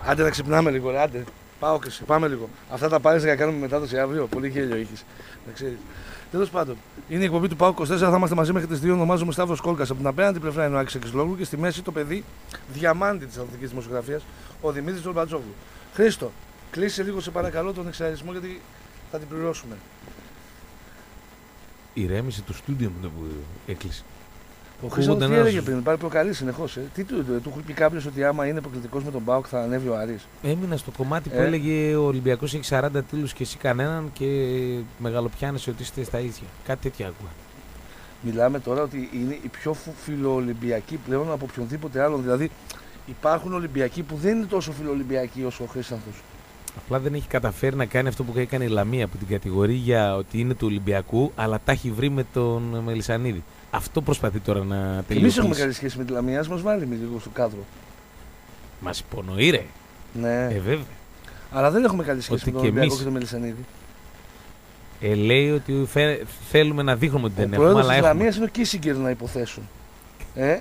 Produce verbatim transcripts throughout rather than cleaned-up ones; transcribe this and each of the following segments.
Άντε να ξυπνάμε λίγο, ρε, άντε. Πάω και σε, πάμε λίγο. Αυτά τα πάρεις για να κάνουμε μετάδοση αύριο. Πολύ γέλιο έχεις. Να ξέρεις. Τέλος πάντων, είναι η εκπομπή του ΠΑΟΚ είκοσι τέσσερα. Θα είμαστε μαζί μέχρι τις δύο. Ονομάζομαι Σταύρος Κόλκας. Από την απέναντι πλευρά είναι ο Άκης Εξλόγλου και στη μέση το παιδί διαμάντη της αθλητικής δημοσιογραφίας, ο Δημήτρης Τζορμπατζόγλου. Χρήστο, κλείσε λίγο σε παρακαλώ τον εξαρισμό γιατί θα την πληρώσουμε. Ηρέμησε το στούντιο με το που έκλεισε. Ο Χρήστος τι έλεγε πριν, πάρει προκαλεί συνεχώς. Ε. Τι του, του είχε πει κάποιος ότι άμα είναι προκλητικός με τον ΠΑΟΚ θα ανέβει ο Άρης. Έμεινα στο κομμάτι Ε. που έλεγε ο Ολυμπιακός έχει σαράντα τίτλους και εσύ κανέναν και μεγαλοπιάνεσαι ότι είστε στα ίδια. Κάτι τέτοια άκουγα. Μιλάμε τώρα ότι είναι η πιο φιλοολυμπιακή πλέον από οποιονδήποτε άλλον. Δηλαδή υπάρχουν Ολυμπιακοί που δεν είναι τόσο φιλοολυμπιακοί όσο ο Χρήστανθος. Απλά δεν έχει καταφέρει να κάνει αυτό που έκανε η Λαμία που την κατηγορεί για ότι είναι του Ολυμπιακού, αλλά τα έχει βρει με τον Μελισσανίδη. Αυτό προσπαθεί τώρα να τελειώσει. Εμείς έχουμε καλή σχέση με τη Λαμία, μας βάλει με λίγο στο κάδρο. Μας υπονοεί, ρε. Ναι. Ε, βέβαια. Αλλά δεν έχουμε καλή σχέση Ότι με τον και Ολυμπιακό εμείς... και τον Μελισσανίδη. Ε, λέει ότι φε... θέλουμε να δείχνουμε ότι δεν ο έχουμε, αλλά πρόεδρος της έχουμε. Λαμίας είναι ο Κίσιγκερ να υποθέσουν. Ε?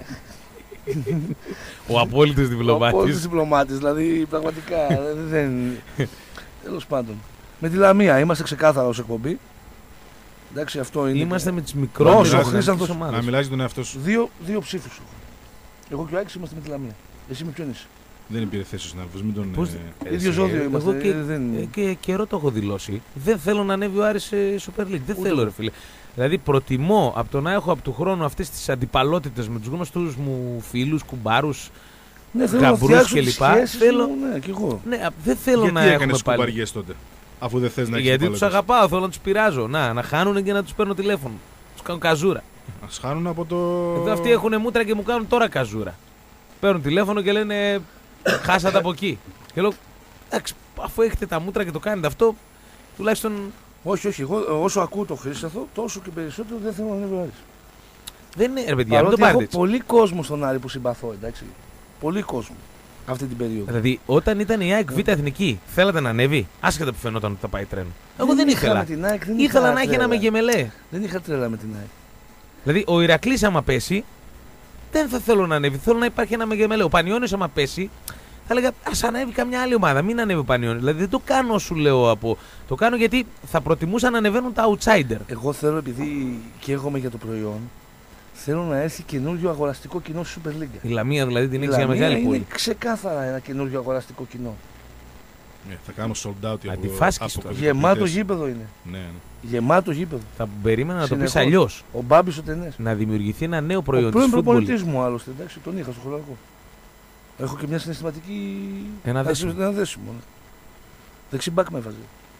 Ο απόλυτος διπλωμάτης. Ο απόλυτος διπλωμάτης, δηλαδή πραγματικά δεν... Τέλος πάντων. Με τη Λαμία είμαστε ξεκάθαρα ως εκπομπή. Εντάξει, αυτό είναι. Είμαστε με τις μικρότερες ομάδες. Να μιλάς για τον εαυτό σου. Δύο, δύο ψήφους. Εγώ και ο Άκης είμαστε με τη Λαμία. Εσύ με ποιον είσαι? Δεν πήρε θέση ο συνάδελφος, μην τον. Πώς... Ε, ίδιο ζώδιο είμαστε. Εγώ και, δεν... ε, και καιρό το έχω δηλώσει. Δεν θέλω να ανέβει ο Άρης σε Super League. Δεν Ούτε θέλω, εγώ. ρε φίλε. Δηλαδή προτιμώ από το να έχω από του χρόνου αυτές τις αντιπαλότητες με τους γνωστούς μου φίλους, κουμπάρους, ναι, θέλω να γαμπρούς φτιάξω κλπ. τις σχέσεις Θέλω... μου, ναι, και εγώ. Ναι, δεν θέλω Γιατί να έκανες έχουμε πάλι. κουμπαριές τότε, αφού δεν θες να έχεις Γιατί τους αντιπαλότητες. αγαπάω, θέλω να τους πειράζω. Να, να χάνουν και να τους παίρνω τηλέφωνο. Τους κάνω καζούρα. Ας χάνουν από το. Εδώ αυτοί έχουν μούτρα και μου κάνουν τώρα καζούρα. Παίρνουν τηλέφωνο και λένε χάσατε από εκεί. Και λέω, εντάξει, αφού έχετε τα μούτρα και το κάνετε αυτό, τουλάχιστον. Όχι, όχι. Εγώ όσο ακούω το Χρήσταθο, τόσο και περισσότερο δεν θέλω να ανέβει ο Άρης. Δεν είναι, ρε παιδιά, μην το Παρότι πάρετε έχω έτσι. πολύ κόσμο στον Άρη που συμπαθώ, εντάξει. Πολύ κόσμο αυτή την περίοδο. Δηλαδή, όταν ήταν η ΑΕΚ Β' Εθνική, θέλατε να ανέβει, άσχετα που φαινόταν ότι θα πάει τρένο. Εγώ δεν είχα ήθελα. με την ΑΕΚ, δεν Ήθελα είχα να έχει τρέλα. ένα μεγεμελέ. Δεν είχα τρέλα με την ΑΕΚ. Δηλαδή, ο Ηρακλής άμα πέσει, δεν θα θέλω να ανέβει. Θέλω να υπάρχει ένα μεγεμελέ. Ο Πανιώνιος άμα πέσει, θα έλεγα ας ανέβει καμιά άλλη ομάδα. Μην ανέβει ο Πανιώνιος. Δηλαδή, δεν το κάνω, σου λέω από. Το κάνω γιατί θα προτιμούσα να ανεβαίνουν τα outsider. Εγώ θέλω, επειδή καίγομαι για το προϊόν, θέλω να έρθει καινούριο αγοραστικό κοινό στη Super League. Η Λαμία δηλαδή την Η έχει για Λαμία μεγάλη είναι πόλη. ξεκάθαρα ένα καινούριο αγοραστικό κοινό. Ναι, θα κάνω sold out. Αντιφάσκης τώρα. Γεμάτο γήπεδο είναι. Ναι, ναι. Γεμάτο γήπεδο. Θα περίμενα να το Συνεχώς. πει αλλιώ. Ο Μπάμπης ο Τενές. Να δημιουργηθεί ένα νέο Ο προϊόν πρώην της football. προπονητής μου άλλωστε, εντάξει, τον είχα στο χωλαρικό. Έχω και μια συναισθηματική. Ένα δέσιμο. Ένα δέσιμο. Ναι. Δεξί μπακ με έβαζε.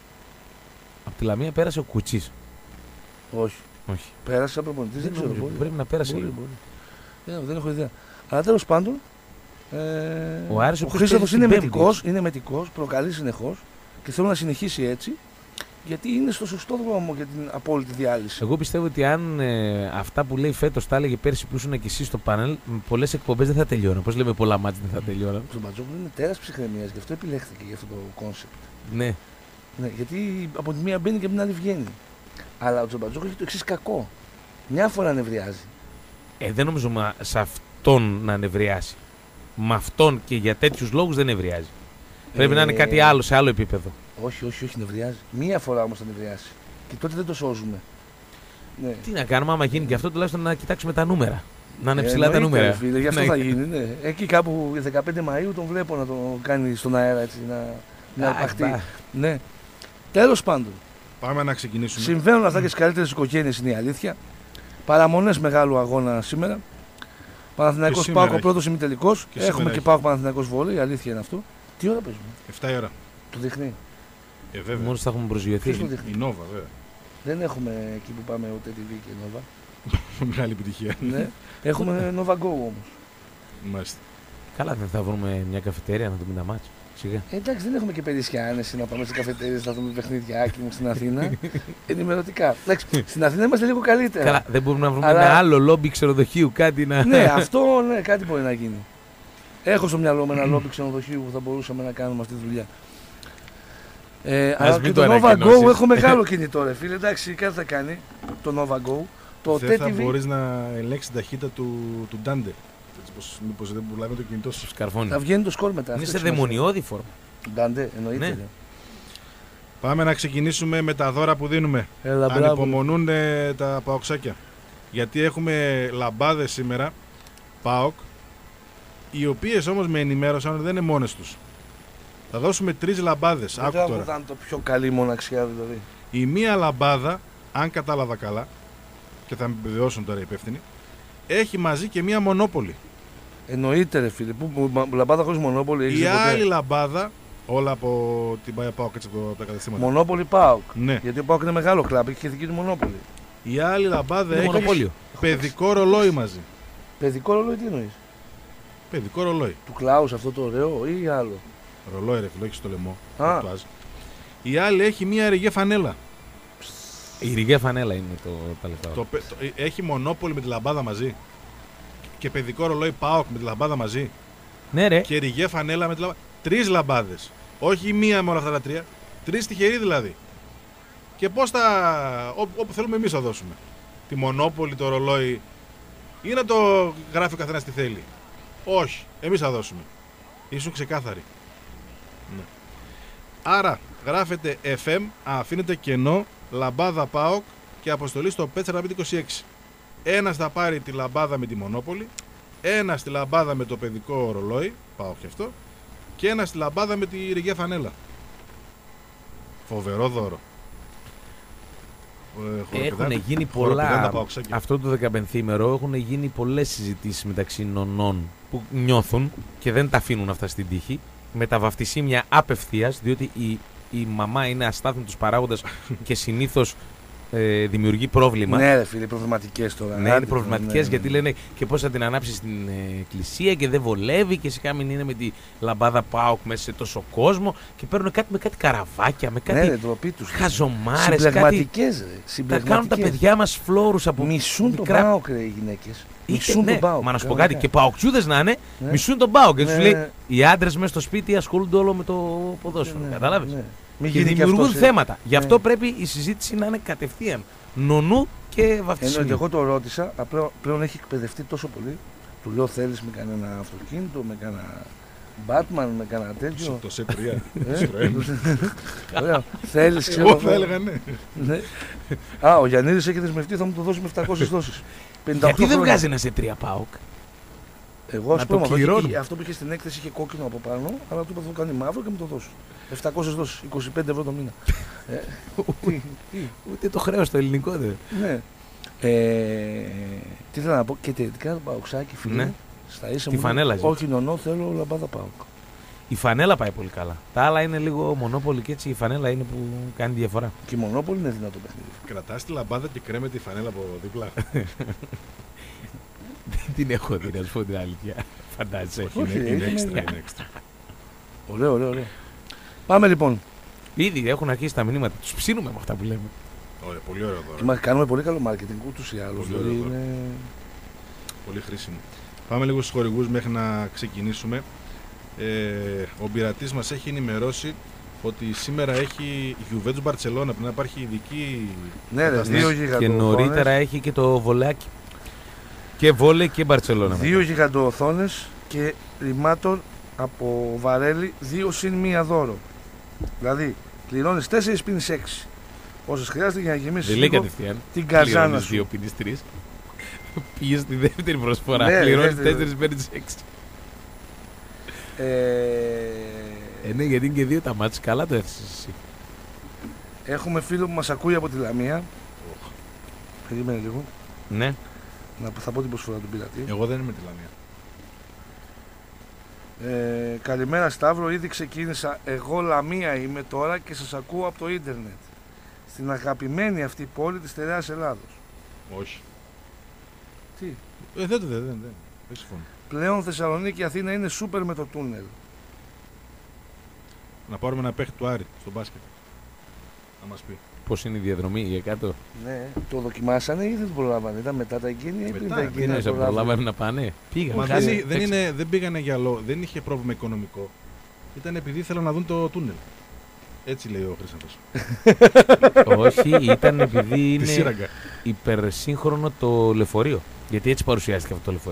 Από τη Λαμία πέρασε ο Κουτσής. Όχι. Όχι. Πέρασε σαν προπονητής, δεν, Δεν ξέρω. νομίζω. Μπορεί. Πρέπει να πέρασε Μπορεί, λίγο. μπορεί. Ε, δεν έχω ιδέα. Αλλά τέλος πάντων. Ε, Ο Άρης, ο ο οποίος Χρήσταθος παίζει είναι στην Πέμπτη. μετικός, είναι μετικός, προκαλεί συνεχώς και θέλω να συνεχίσει έτσι γιατί είναι στο σωστό δρόμο για την απόλυτη διάλυση. Εγώ πιστεύω ότι αν ε, αυτά που λέει φέτος τα έλεγε πέρσι που ήσουν και εσύ στο πάνελ, με πολλές εκπομπές δεν θα τελειώναν. Πώς λέμε, πολλά μάτια δεν θα τελειώναν. Ο Τζομπατζόγλου είναι τέρας ψυχραιμίας, γι' αυτό επιλέχθηκε για αυτό το κόνσεπτ. Ναι. Ναι, γιατί από τη μία μπαίνει και από την άλλη βγαίνει. Αλλά ο Τζομπατζόγλου έχει το εξής κακό. Μια φορά νευριάζει. Ε, δεν νομίζω μα, σε αυτόν να νευριάσει. Με αυτόν και για τέτοιους λόγους δεν νευριάζει. Πρέπει Ε, να είναι κάτι άλλο, σε άλλο επίπεδο. Όχι, όχι, όχι, νευριάζει. Μία φορά όμως θα νευριάσει. Και τότε δεν το σώζουμε. Ναι. Τι να κάνουμε, άμα γίνει και αυτό, τουλάχιστον να κοιτάξουμε τα νούμερα. Να είναι Ε, ψηλά τα εννοείται, νούμερα. ρε Φίλε, γι' αυτό Ναι. θα γίνει. Ναι. Εκεί κάπου δεκαπέντε Μαΐου τον βλέπω να το κάνει στον αέρα έτσι. Να, να Α, αρπαχτεί. μπα. Ναι. Τέλος πάντων. Πάμε να ξεκινήσουμε. Συμβαίνουν αυτά και στις καλύτερες οικογένειες, είναι η αλήθεια. Παραμονές μεγάλου αγώνα σήμερα. Παναθηναϊκός σήμερα ΠΑΟΚ ο έχει. πρώτος ημιτελικός. Και Έχουμε σήμερα και έχει. ΠΑΟΚ Παναθηναϊκός Βόλεϊ, η αλήθεια είναι αυτό. Τι ώρα παίζουμε, εφτά η ώρα. το δείχνει. Ε, βέβαια. Μόλις θα έχουμε προσγειωθεί. Ποιος το δείχνει. Η Νόβα, βέβαια. Δεν έχουμε εκεί που πάμε ούτε τι βι και Nova. Μεγάλη επιτυχία. Ναι. Έχουμε Nova Go όμως. Μάλιστα. Καλά, δεν θα βρούμε μια καφετέρια να δούμε τα μάτια. Σιγά. Ε, εντάξει, δεν έχουμε και περίσσια άνεση να πάμε σε καφετέρειες να δούμε παιχνιδιάκι μου στην Αθήνα. Ενημερωτικά. Εντάξει, στην Αθήνα είμαστε λίγο καλύτερα. Καλά, δεν μπορούμε να βρούμε Αλλά- ένα άλλο λόμπι ξενοδοχείου, κάτι να. Ναι, αυτό ναι, κάτι μπορεί να γίνει. Έχω στο μυαλό μου ένα λόμπι ξενοδοχείου που θα μπορούσαμε να κάνουμε αυτή τη δουλειά. Ε, αλλά μην και το το Nova Go ανακοινώσεις. έχω μεγάλο κινητό, ρε φίλε. Εντάξει, κάτι θα κάνει το Nova Go. Το Δεν θα τι τι βι. μπορείς να ελέγξεις την ταχύτητα του, του Ντάντε. Έτσι πως, μήπως δεν πουλάει με το κινητό σου. Σκαρφώνει. Θα βγαίνει το σκορ μετά. Είναι αυτό σε έχει σημασία. δαιμονιώδη φόρμα. Ντάντε, εννοείται. Ναι. Ναι. Πάμε να ξεκινήσουμε με τα δώρα που δίνουμε. Έλα, μπράβο. Ανυπομονούν ε, τα παοξάκια. Γιατί έχουμε λαμπάδες σήμερα, ΠΑΟΚ, οι οποίες όμως με ενημέρωσαν ότι δεν είναι μόνες τους. Θα δώσουμε τρεις λαμπάδες. Δεν Άκου ξέρω αν τώρα. θα είναι το πιο καλή μοναξιά δηλαδή. Η μία λαμπάδα, αν κατάλαβα καλά, και θα με επιβεβαιώσουν τώρα οι υπεύθυνοι, έχει μαζί και μία μονόπολη. Εννοείται ρε φίλε. Που, που, που λαμπάδα χωρίς μονόπολη έχεις Η δει ποτέ? άλλη λαμπάδα, όλα από την ΠΑΟΚ έτσι από τα καταστήματα. Μονόπολη ΠΑΟΚ. Ναι. Γιατί ο ΠΑΟΚ είναι μεγάλο κλαμπ, έχει και δική του μονόπολη. Η άλλη λαμπάδα Είναι έχει μονοπόλιο. παιδικό ρολόι μαζί. Παιδικό ρολόι τι εννοείς? Παιδικό ρολόι. Του Κλάους αυτό το ωραίο ή άλλο? Ρολόι ρε φίλο, έχει στο λαιμό. Α. τατουάζ. Η άλλη έχει μία ρηγέ φανέλα. Η ρηγέ φανέλα είναι το τελευταίο. Το, πε- το- ε, έχει μονόπολη με τη λαμπάδα μαζί. Και παιδικό ρολόι ΠΑΟΚ με τη λαμπάδα μαζί. Ναι, ρε. Και ρηγέ φανέλα με τη λαμπάδα. Τρεις λαμπάδες. Όχι μία με όλα αυτά τα τρία. Τρεις τυχεροί δηλαδή. Και πώς θα. Ό, όπου θέλουμε εμείς θα δώσουμε. Τη μονόπολη, το ρολόι. Ή να το γράφει ο καθένας τι θέλει. Όχι. Εμείς θα δώσουμε. Ήσουν ξεκάθαροι. Ναι. Άρα γράφετε εφ εμ, αφήνετε κενό, λαμπάδα ΠΑΟΚ και αποστολή στο πέντε τέσσερα πέντε είκοσι έξι. Ένας θα πάρει τη λαμπάδα με τη μονόπολη, ένας τη λαμπάδα με το παιδικό ρολόι, ΠΑΟΚ και αυτό, και ένας τη λαμπάδα με τη ρηγιά φανέλα. Φοβερό δώρο. Ε, Έχουν χοροπηδάνε- γίνει χοροπηδάνε τα πολλά. παοξάκια. Αυτό το δεκαπενθήμερο έχουν γίνει πολλές συζητήσεις μεταξύ νονών που νιώθουν και δεν τα αφήνουν αυτά στην τύχη. Με τα βαφτισίμια απευθείας, διότι η, η μαμά είναι αστάθμητος παράγοντας και συνήθως ε, δημιουργεί πρόβλημα. Ναι, ρε φίλε, προβληματικές τώρα. Ναι, Άντε, είναι προβληματικές ναι, γιατί ναι. λένε και πώς θα την ανάψει στην ε, εκκλησία και δεν βολεύει και σιγά μην είναι με τη λαμπάδα ΠΑΟΚ μέσα σε τόσο κόσμο και παίρνουν κάτι με κάτι καραβάκια, με κάτι Ναι, ρε, ντροπή τους. χαζομάρες, κάτι. Συμπλεγματικές, ρε. Τα Συμπλεγματικές. κάνουν τα παιδιά μας φλόρους από Μισούν τον μικρά. ΠΑΟΚ, ρε, οι γυναίκες. Είτε, Μισούν ναι, τον ΠΑΟΚ. μα να σου πω κάτι, κανονικά. και παοκτσούδες να είναι, Ναι. μισούν τον ΠΑΟΚ. Και Ναι, τους λέει, ναι. οι άντρες μέσα στο σπίτι ασχολούνται όλο με το ποδόσφαιρο. Ναι, Κατάλαβες. ναι. Μην Και γίνει και δημιουργούν αυτός, ε. θέματα. Γι' αυτό Ναι. πρέπει η συζήτηση να είναι κατευθείαν νονού και Ενώ και βαφτισιμίου. εγώ το ρώτησα, απλά πλέον έχει εκπαιδευτεί τόσο πολύ. Του λέω θέλεις με κανένα αυτοκίνητο, με κανένα Batman, με κανένα τέτοιο. Το σε τρία. Ε, Ωραία. Θέλεις, ξέρω Εγώ θα έλεγα ναι. Ναι. Α, ο Γιαννίδης έχει δεσμευτεί, θα μου το δώσει με επτακόσιες δόσεις. πενήντα οκτώ Γιατί δεν χρόνια. βγάζει ένα σε τρία ΠΑΟΚ. Εγώ ας να πούμε, το αυτό, κληρώνουμε. είχε- αυτό που είχε στην έκθεση είχε κόκκινο από πάνω, αλλά του είπα θα το κάνει μαύρο και μου το δώσει. επτακόσιες δόσεις, είκοσι πέντε ευρώ το μήνα. ε, τι, τι, Ούτε το χρέος το ελληνικό δεν. ναι. Ε, τι θέλω να πω, και τελικά το παοξάκι φίλε, Ναι. στα ίσα Τη μου, φανέλα λέει, ζήτησε. όχι νονό, θέλω λαμπάδα ΠΑΟΚ. Η φανέλα πάει πολύ καλά. Τα άλλα είναι λίγο μονόπολη και έτσι η φανέλα είναι που κάνει τη διαφορά. Και η μονόπολη είναι δυνατό παιχνίδι. Κρατάς τη λαμπάδα και κρέμεται τη φανέλα από δίπλα. Δεν την έχω δει, να σου πω την αλήθεια. Φαντάζεσαι. Όχι, Όχι, είναι, ρε, είναι είναι- έξτρα, είναι έξτρα. Ωραίο, ωραίο, ωραίο. Πάμε λοιπόν. Ήδη έχουν αρχίσει τα μηνύματα. Τους ψήνουμε με αυτά που λέμε. Ωραία, πολύ ωραίο δώρο. Μα κάνουμε πολύ καλό marketing ούτως ή άλλως. Πολύ Δηλαδή ωραίο είναι... Πολύ χρήσιμο. Πάμε λίγο στους χορηγούς μέχρι να ξεκινήσουμε. Ε, ο Μπειρατής μας έχει ενημερώσει ότι σήμερα έχει Juventus Barcelona. Πρέπει να υπάρχει ειδική. Ναι, ρε, κατάσταση. δύο Και γιγαντοοθόνες. νωρίτερα έχει και το βολεάκι. Και βόλε και Μπαρτσελώνα. Δύο γιγαντοοθόνες και ρημάτων από βαρέλι, δύο συν μία δώρο. Δηλαδή, πληρώνεις τέσσερις πίνεις έξι. Όσες χρειάζεται για να γεμίσεις Δεν λέει λίγο κατευθείαν. την καζάνα Πληρώνεις δύο σου. πίνεις τρεις. Πήγες στη δεύτερη προσφορά. Ναι, Πληρώνεις δεύτερη. τέσσερις παίρνεις έξι. Ε, Ε, ναι, γιατί είναι και δύο τα μάτς. Καλά το έθεσες εσύ. έχουμε φίλο που μας ακούει από τη Λαμία. Περίμενε λίγο. Ναι. Να, θα πω την προσφορά του πειρατή. Εγώ δεν είμαι τη Λαμία. Ε, καλημέρα Σταύρο, ήδη ξεκίνησα. Εγώ Λαμία είμαι τώρα και σας ακούω από το ίντερνετ. Στην αγαπημένη αυτή πόλη της Στερεάς Ελλάδος. Όχι. Τι? Ε, δεν, δεν, δεν, δεν. Δεν συμφωνώ. Πλέον Θεσσαλονίκη Αθήνα είναι σούπερ με το τούνελ. Να πάρουμε ένα παίχτη του Άρη στο μπάσκετ. Να μας πει. Πώς είναι η διαδρομή για κάτω. Ναι, το δοκιμάσανε ή δεν το προλάβανε. Ήταν μετά τα εγγένεια ή πριν Μετά, τα τι Τι εγγένεια. να σε προλάβανε? προλάβανε να πάνε. Πήγα. Μα Χάσει- δεν, δεν, Έξι. είναι, δεν πήγανε για λόγο. Δεν είχε πρόβλημα οικονομικό. Ήταν επειδή ήθελαν να δουν το τούνελ. Έτσι λέει ο Χρήσταθος. Όχι, ήταν επειδή Τη είναι σύραγγα. υπερσύγχρονο το λεωφορείο. Γιατί έτσι παρουσιάστηκε αυτό το λεωφορείο.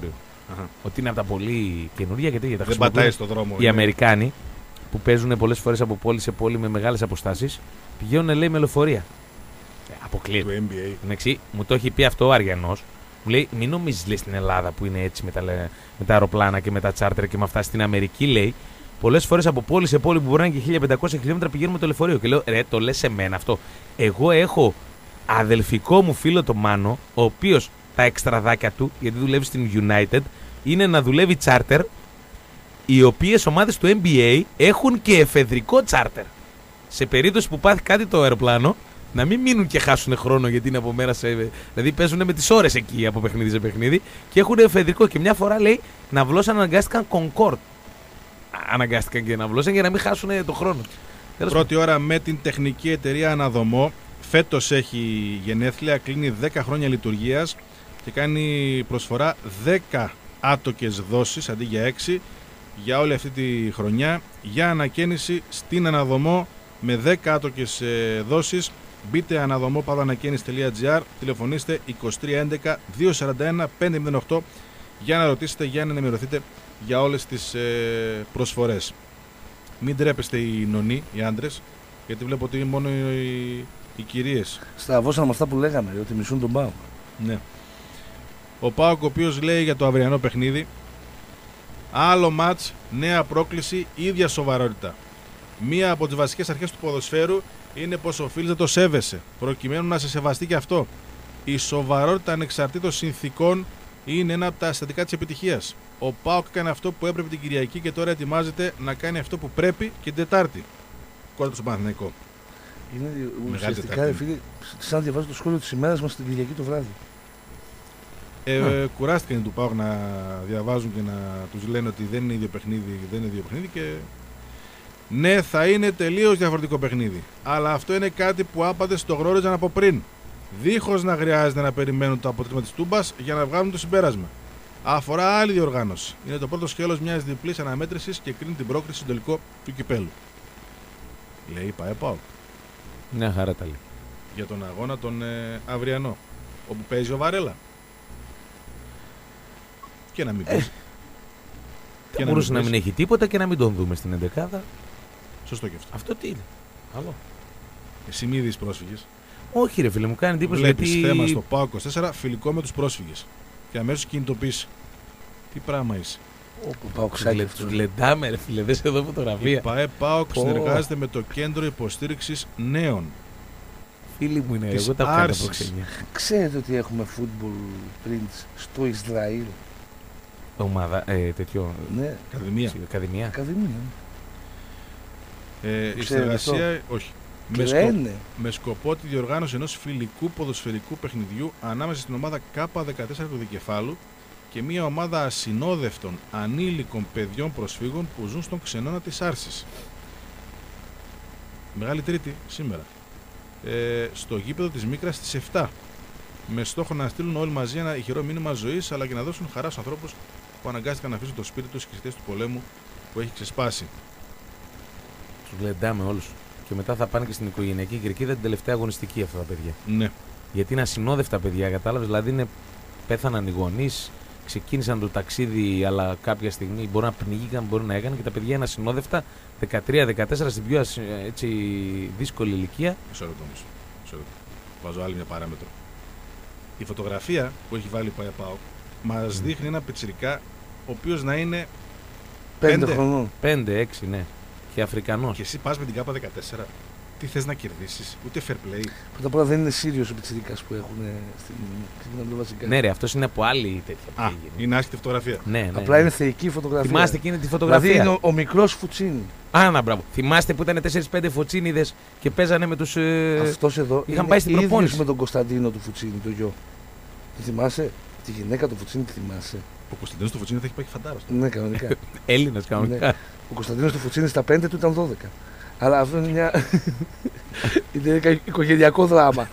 Αχα. Ότι είναι από τα πολύ καινούργια και τέτοια. Τα Δεν πατάει χρησιμοποιούν στο δρόμο. οι είναι. Αμερικάνοι που παίζουν πολλές φορές από πόλη σε πόλη με μεγάλες αποστάσεις. Πηγαίνουν, λέει, με λεωφορεία. Ε, αποκλείεται. Του N B A. Εντάξει, μου το έχει πει αυτό ο Αριανός. Μου λέει, μην νομίζεις, λέει, στην Ελλάδα που είναι έτσι με τα, με τα αεροπλάνα και με τα τσάρτερ και με αυτά. Στην Αμερική, λέει, πολλές φορές από πόλη σε πόλη που μπορεί να είναι και χίλια πεντακόσια χιλιόμετρα πηγαίνουμε με το λεωφορείο. Και λέω, ρε, το λες σε μένα αυτό. Εγώ έχω αδελφικό μου φίλο το Μάνο, ο οποίος τα εξτραδάκια του, γιατί δουλεύει στην United, είναι να δουλεύει τσάρτερ, οι οποίες ομάδες του N B A έχουν και εφεδρικό τσάρτερ. Σε περίπτωση που πάθει κάτι το αεροπλάνο, να μην μείνουν και χάσουν χρόνο γιατί είναι από μέρα σε. Δηλαδή παίζουν με τις ώρες εκεί από παιχνίδι σε παιχνίδι και έχουν εφεδρικό. Και μια φορά, λέει, να βλώσαν, αναγκάστηκαν Concord. Αναγκάστηκαν και να βλώσαν για να μην χάσουν το χρόνο. Πρώτη ώρα με την τεχνική εταιρεία Αναδομό. Φέτος έχει γενέθλια, κλείνει δέκα χρόνια λειτουργίας και κάνει προσφορά δέκα άτοκες δόσεις αντί για έξι για όλη αυτή τη χρονιά για ανακαίνιση στην Αναδομό με δέκα άτοκες ε, δόσεις. Μπείτε αναδομό παύλα ανακαίνιση τελεία τζι άρ, τηλεφωνήστε είκοσι τρία έντεκα διακόσια σαράντα ένα πεντακόσια οκτώ για να ρωτήσετε, για να ενημερωθείτε για όλες τις ε, προσφορές. Μην τρέπεστε οι νονοί, οι άντρες, γιατί βλέπω ότι είναι μόνο οι, οι κυρίες. Στραβώσαμε αυτά που λέγαμε, ότι μισούν τον ΠΑΟΚ. Ναι. Ο ΠΑΟΚ, ο οποίος λέει για το αυριανό παιχνίδι, άλλο μάτς, νέα πρόκληση, ίδια σοβαρότητα. Μία από τις βασικές αρχές του ποδοσφαίρου είναι πως οφείλεις να το σέβεσαι, προκειμένου να σε σεβαστεί και αυτό. Η σοβαρότητα ανεξαρτήτως συνθήκων είναι ένα από τα συστατικά της επιτυχίας. Ο ΠΑΟΚ έκανε αυτό που έπρεπε την Κυριακή και τώρα ετοιμάζεται να κάνει αυτό που πρέπει και την Τετάρτη. Κόντρα στον Παναθηναϊκό. Είναι Μεγάλη ουσιαστικά, Τετάρτη. φίλε, σαν να διαβάζω το σχόλιο της ημέρας μας την Κυριακή το βράδυ. Ε, Ναι. Κουράστηκαν του ΠΑΟΚ να διαβάζουν και να τους λένε ότι δεν είναι ίδιο παιχνίδι, δεν είναι ίδιο παιχνίδι και. Ναι, θα είναι τελείως διαφορετικό παιχνίδι. Αλλά αυτό είναι κάτι που άπαντες το γνώριζαν από πριν. Δίχως να χρειάζεται να περιμένουν το αποτέλεσμα της Τούμπας για να βγάλουν το συμπέρασμα. Αφορά άλλη διοργάνωση. Είναι το πρώτο σκέλος μιας διπλής αναμέτρησης και κρίνει την πρόκριση στο τελικό του κυπέλου. Λέει ΠΑΕ ΠΑΟΚ. Μια χαρά τα λέει. Για τον αγώνα τον ε, αυριανό. Όπου παίζει ο Βαρέλα. Και να μην παίζει. Θα μπορούσε να μην έχει τίποτα και να μην τον δούμε στην εντεκάδα. Σωστό και αυτό. Αυτό τι είναι. Καλό. Εσύ μη δεις πρόσφυγες. Όχι, ρε φίλε, μου κάνει εντύπωση Βλέπεις γιατί. θέμα στο ΠΑΟΚ είκοσι τέσσερα φιλικό με τους πρόσφυγες. Και αμέσως κινητοποιήσει. Τι πράγμα είσαι. Όπου ΠΑΟΚσάκι αυτό. Του γλεντάμε, ρε φίλε, δες εδώ Η φωτογραφία. ΠΑΕ ΠΑΟΚ Πω. συνεργάζεται με το Κέντρο Υποστήριξης Νέων. Φίλοι μου είναι, Της εγώ τα έχω κάνει Άρσης. προξενιά. Ξέρετε ότι έχουμε football prints στο Ισραήλ. Ομάδα, ε, τέτοιο. Ναι, Ακαδημία. Ακαδημία. ακαδημία. Ε, η Ξέρετε συνεργασία. Όχι. Με, σκο... Λένε. με σκοπό τη διοργάνωση ενός φιλικού ποδοσφαιρικού παιχνιδιού ανάμεσα στην ομάδα Κ δεκατέσσερα του Δικεφάλου και μια ομάδα ασυνόδευτων ανήλικων παιδιών προσφύγων που ζουν στον ξενώνα της Άρσης. Μεγάλη Τρίτη, σήμερα. Ε, στο γήπεδο της Μίκρας στις επτά. Με στόχο να στείλουν όλοι μαζί ένα ηχηρό μήνυμα ζωής αλλά και να δώσουν χαρά στους ανθρώπους που αναγκάστηκαν να αφήσουν το σπίτι τους στις του πολέμου που έχει ξεσπάσει. Του γλεντάμε όλους. Και μετά θα πάνε και στην οικογενειακή κερκίδα την τελευταία αγωνιστική αυτά τα παιδιά. Ναι. Γιατί είναι ασυνόδευτα παιδιά, κατάλαβες. Δηλαδή είναι, πέθαναν οι γονείς, ξεκίνησαν το ταξίδι, αλλά κάποια στιγμή μπορεί να πνίγηκαν, μπορεί να έκανε και τα παιδιά είναι ασυνόδευτα δεκατρία δεκατέσσερα στην πιο ασυ- έτσι, δύσκολη ηλικία. Μισό λεπτό όμως. Μισό λεπτό. Βάζω άλλη μια παράμετρο. Η φωτογραφία που έχει βάλει η ΠΑΕ ΠΑΟΚ μας δείχνει ένα πιτσιρικά ο οποίος να είναι Πέντε Πέντε. χρονών. πέντε έξι, ναι. Και Αφρικανός. και εσύ πας με την Κ δεκατέσσερα. Τι θες να κερδίσεις, ούτε fair play. Πρώτα απ' όλα δεν είναι Σύριος ο πιτσιρικάς που έχουν στην στην βασικά. Ναι, ρε, αυτός είναι από άλλη τέτοια που Α, έγινε. είναι άσχετη φωτογραφία. Ναι, ναι, Απλά ναι. είναι θεϊκή φωτογραφία. Θυμάστε εκείνη τη φωτογραφία. Δηλαδή είναι ο, ο μικρός Φουτσίνη. Α, να, μπράβο. Θυμάστε που ήταν τέσσερις πέντε φωτσίνιδες και παίζανε με τους. Ε... Αυτός εδώ είχαν είναι πάει στην ίδιος προπόνηση. με τον Κωνσταντίνο του Φουτσίνη, το γιο. Τη θυμάσαι, τη γυναίκα του Φουτσίνη τη θυμάσαι. Ο Κωνσταντίνος του Φωτσίνη θα έχει πάει και φαντάρα. Ναι, κανονικά. Έλληνας κανονικά. Ναι. Ο Κωνσταντίνος του Φουτσίνη στα πέντε του ήταν δώδεκα. Αλλά αυτό είναι μια. είναι ένα οικογενειακό δράμα.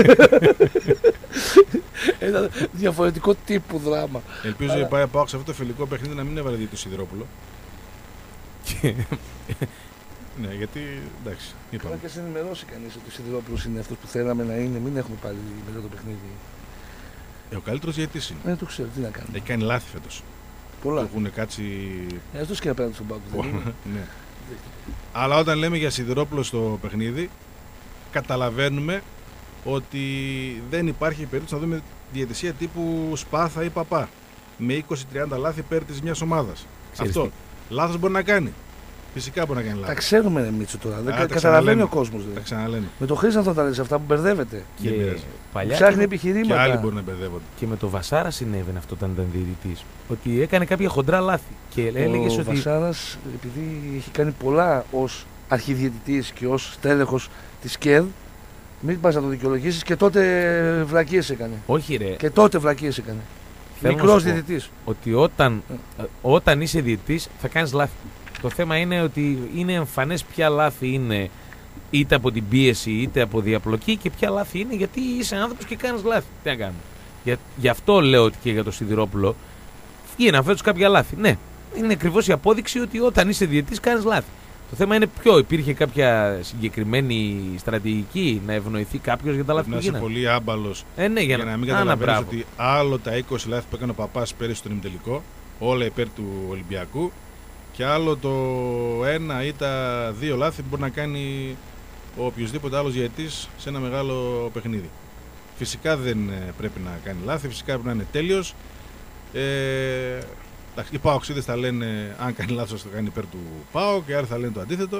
Ένα διαφορετικό τύπου δράμα. Ελπίζω Αλλά- η ΠΑΕ ΠΑΟΚ σε αυτό το φιλικό παιχνίδι να μην έβαλε δι' το Σιδηρόπουλο. Και- Ναι, γιατί εντάξει, Καλά είπαμε. και σε ενημερώσει κανεί ότι ο Σιδηρόπουλος είναι αυτό που θέλαμε να είναι. Μην έχουμε πάλι μετά το παιχνίδι. Ε, ο καλύτερος διαιτητής είναι. Δεν το ξέρω, τι να κάνουμε. Έχει κάνει λάθη φέτος. Πολλά. Που έχουν κάτσει. Ε, αυτό και απέναντι στον Πάοκ. Ναι. Αλλά όταν λέμε για Σιδηρόπουλο στο παιχνίδι, καταλαβαίνουμε ότι δεν υπάρχει περίπτωση να δούμε διαιτησία τύπου Σπάθα ή Παπά με είκοσι τριάντα λάθη υπέρ της μιας ομάδας. Αυτό. Λάθος μπορεί να κάνει. Φυσικά μπορεί να κάνει λάθος. Τα ξέρουμε, ρε Μίτσο τώρα. Δεν Α, κα- τα καταλαβαίνει ο ξαναλέμε. κόσμο. Τα ξαναλέμε. Με το Χρήστο τα λες αυτά που μπερδεύεται. Και παλιά Ψάχνει και, Και επιχειρήματα. άλλοι μπορεί να μπερδεύονται. και με το Βασάρα συνέβαινε αυτό όταν ήταν διαιτητής. Ότι έκανε κάποια χοντρά λάθη. Και έλεγε Ο ότι. Βασάρας, επειδή έχει κάνει πολλά ως αρχιδιαιτητής και ως στέλεχος της ΚΕΔ, μην πας να το δικαιολογήσεις, και τότε βλακίες έκανε. Όχι, ρε. Και τότε βλακίες έκανε. Θέλω να Μικρός σου πω διαιτητής. Ότι όταν, ε, όταν είσαι διαιτητής θα κάνεις λάθη. Το θέμα είναι ότι είναι εμφανές ποια λάθη είναι είτε από την πίεση είτε από διαπλοκή και ποια λάθη είναι γιατί είσαι άνθρωπος και κάνεις λάθη. Τι να κάνουμε. Για, γι' αυτό λέω ότι και για το Σιδηρόπουλο βγαίνει να φέρεις κάποια λάθη. Ναι, είναι ακριβώς η απόδειξη ότι όταν είσαι διαιτητής κάνεις λάθη. Το θέμα είναι ποιο, υπήρχε κάποια συγκεκριμένη στρατηγική να ευνοηθεί κάποιο για τα λάθη Να που είσαι γίνανε. πολύ άμπαλος Ε, ναι, για, για να μην Άνα, καταλαβαίνεις μπράβο. ότι άλλο τα είκοσι λάθη που έκανε ο Παπάς πέρυσι στον ημιτελικό, όλα υπέρ του Ολυμπιακού, και άλλο το ένα ή τα δύο λάθη που μπορεί να κάνει ο οποιοδήποτε άλλος διαιτητής σε ένα μεγάλο παιχνίδι. Φυσικά δεν ε, πρέπει να κάνει λάθη, φυσικά πρέπει να είναι τέλειος. Ε, εντάξει, οι Παοξίδες θα λένε αν κάνει λάθος θα κάνει υπέρ του ΠΑΟΚ, και άλλοι θα λένε το αντίθετο.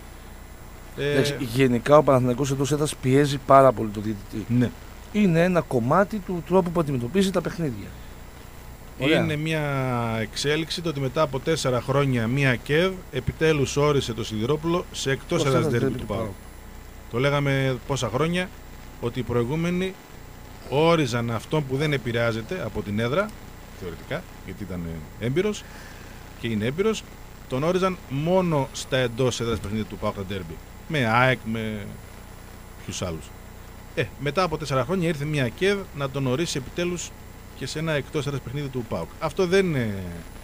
Ε, Εντάξει, γενικά ο Παναθηναϊκός εντός έδρας πιέζει πάρα πολύ το διαιτητή. ναι. Είναι ένα κομμάτι του τρόπου που αντιμετωπίζει τα παιχνίδια. Ωραία. Είναι μια εξέλιξη το ότι μετά από τέσσερα χρόνια μια ΚΕΔ επιτέλους όρισε το Σιδηρόπουλο σε εκτός Εκτός έδρας έδρας ντέρμπι ντέρμπι του του ΠΑΟΚ. Το λέγαμε πόσα χρόνια, ότι οι προηγούμενοι όριζαν αυτόν που δεν επηρεάζεται από την έδρα, θεωρητικά, γιατί ήταν έμπειρος και είναι έμπειρος, τον όριζαν μόνο στα εντός έδρας παιχνίδια του ΠΑΟΚ τα ντέρμπι. Με ΑΕΚ, με ποιους άλλους. Ε, μετά από τέσσερα χρόνια ήρθε μια ΚΕΔ να τον ορίσει επιτέλους και σε ένα εκτός έδρας παιχνίδι του ΠΑΟΚ. Αυτό δεν ε,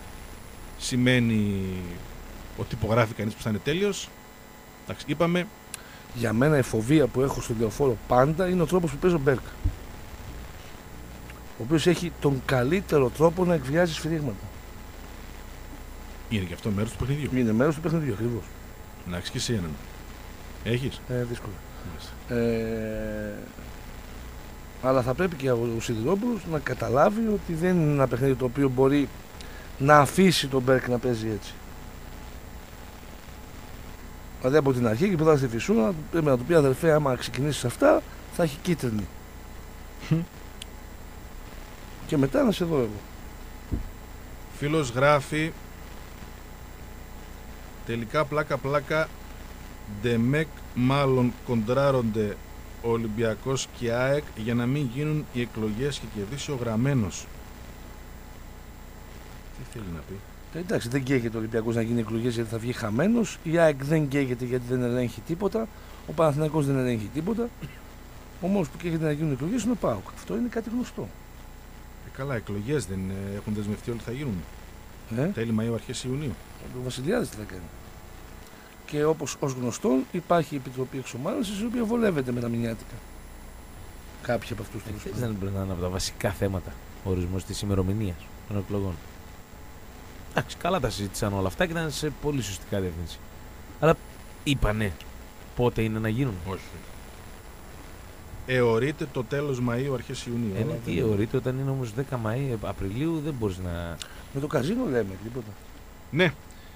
σημαίνει ότι υπογράφει κανείς που θα είναι τέλειος. Εντάξει, είπαμε, Για μένα η φοβία που έχω στον Λεωφόρο πάντα είναι ο τρόπος που παίζει ο Μπέρκ. Ο οποίος έχει τον καλύτερο τρόπο να εκβιάζει σφυρίγματα. είναι και αυτό μέρος του παιχνιδιού. Είναι μέρος του παιχνιδιού ακριβώς. Να έχεις και εσύ έναν. Έχεις. Ε, δύσκολο. Ε, αλλά θα πρέπει και ο Σιδηρόπουλος να καταλάβει ότι δεν είναι ένα παιχνίδι το οποίο μπορεί να αφήσει τον Μπέρκ να παίζει έτσι. Δηλαδή από την αρχή και που θα στη φυσούνα πρέπει να του πει αδερφέ, άμα ξεκινήσεις αυτά θα έχει κίτρινη. Και μετά να σε δω εγώ. Φίλος γράφει, τελικά πλάκα πλάκα Ντεμεκ μάλλον κοντράρονται ο Ολυμπιακός και ΑΕΚ για να μην γίνουν οι εκλογές και κερδίσει ο Γραμμένος. Τι θέλει να πει. Ε, εντάξει, δεν καίγεται ο Ολυμπιακός να γίνει εκλογές γιατί θα βγει χαμένος. Η ΑΕΚ δεν καίγεται γιατί δεν ελέγχει τίποτα. Ο Παναθηναϊκός δεν ελέγχει τίποτα. Ο μόνος που καίγεται να γίνουν εκλογές είναι ο ΠΑΟΚ. Αυτό είναι κάτι γνωστό. Ε, καλά, εκλογές δεν ε, έχουν δεσμευτεί όλοι θα γίνουν. Ε? Τέλη Μαΐου, αρχές Ιουνίου. Ο Βασιλιάδης τι θα κάνει. Και όπως ως γνωστόν υπάρχει η Επιτροπή Εξομάλυνσης η οποία βολεύεται με τα μηνιάτικα. Κάποιοι από αυτούς τους Χθες δεν πρέπει να είναι από τα βασικά θέματα ο ορισμός της ημερομηνίας των εκλογών. Εντάξει, καλά τα συζήτησαν όλα αυτά και ήταν σε πολύ σωστή κατεύθυνση. Αλλά είπανε πότε είναι να γίνουν. Όχι. Εωρείται το τέλος Μαΐου, αρχές Ιουνίου. Ε, αλλά ναι, τι δεν- εωρείται όταν είναι όμως δέκα Μαΐου, Απριλίου δεν μπορείς να... Με το καζίνο λέμε τίποτα. Ναι.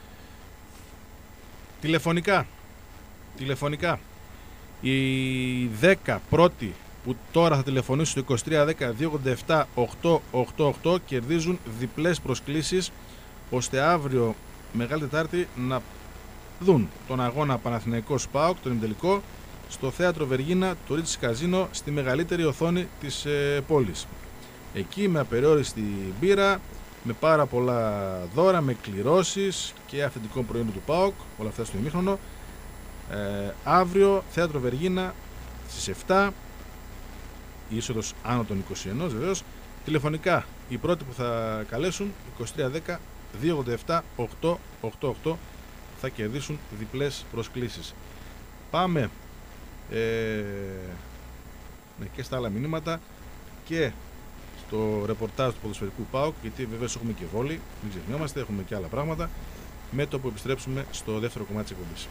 Τηλεφωνικά. Τηλεφωνικά. Οι δέκα πρώτοι που τώρα θα τηλεφωνήσουν στο είκοσι τρία δέκα δύο ογδόντα επτά οκτακόσια ογδόντα οκτώ κερδίζουν διπλές προσκλήσεις ώστε αύριο Μεγάλη Τετάρτη να δουν τον αγώνα Παναθηναϊκός ΠΑΟΚ, τον ημιτελικό, στο θέατρο Βεργίνα, το Ρίτσι Καζίνο, στη μεγαλύτερη οθόνη της ε, πόλης. Εκεί με απεριόριστη μπύρα, με πάρα πολλά δώρα, με κληρώσεις και αυθεντικό προϊόντο του ΠΑΟΚ, όλα αυτά στο ημίχρονο. Ε, αύριο, θέατρο Βεργίνα, στις επτά, η είσοδος άνω των είκοσι ένα βεβαίως. Τηλεφωνικά, οι πρώτοι που θα καλέσουν, είκοσι τρία δέκα δύο ογδόντα επτά οκτακόσια ογδόντα οκτώ, θα κερδίσουν διπλές προσκλήσεις. Πάμε ε, ναι, και στα άλλα μηνύματα και το ρεπορτάζ του ποδοσφαιρικού ΠΑΟΚ, γιατί βεβαίως έχουμε και βόλεϊ, μην ξεχνιόμαστε, έχουμε και άλλα πράγματα, με το που επιστρέψουμε στο δεύτερο κομμάτι της εκπομπής.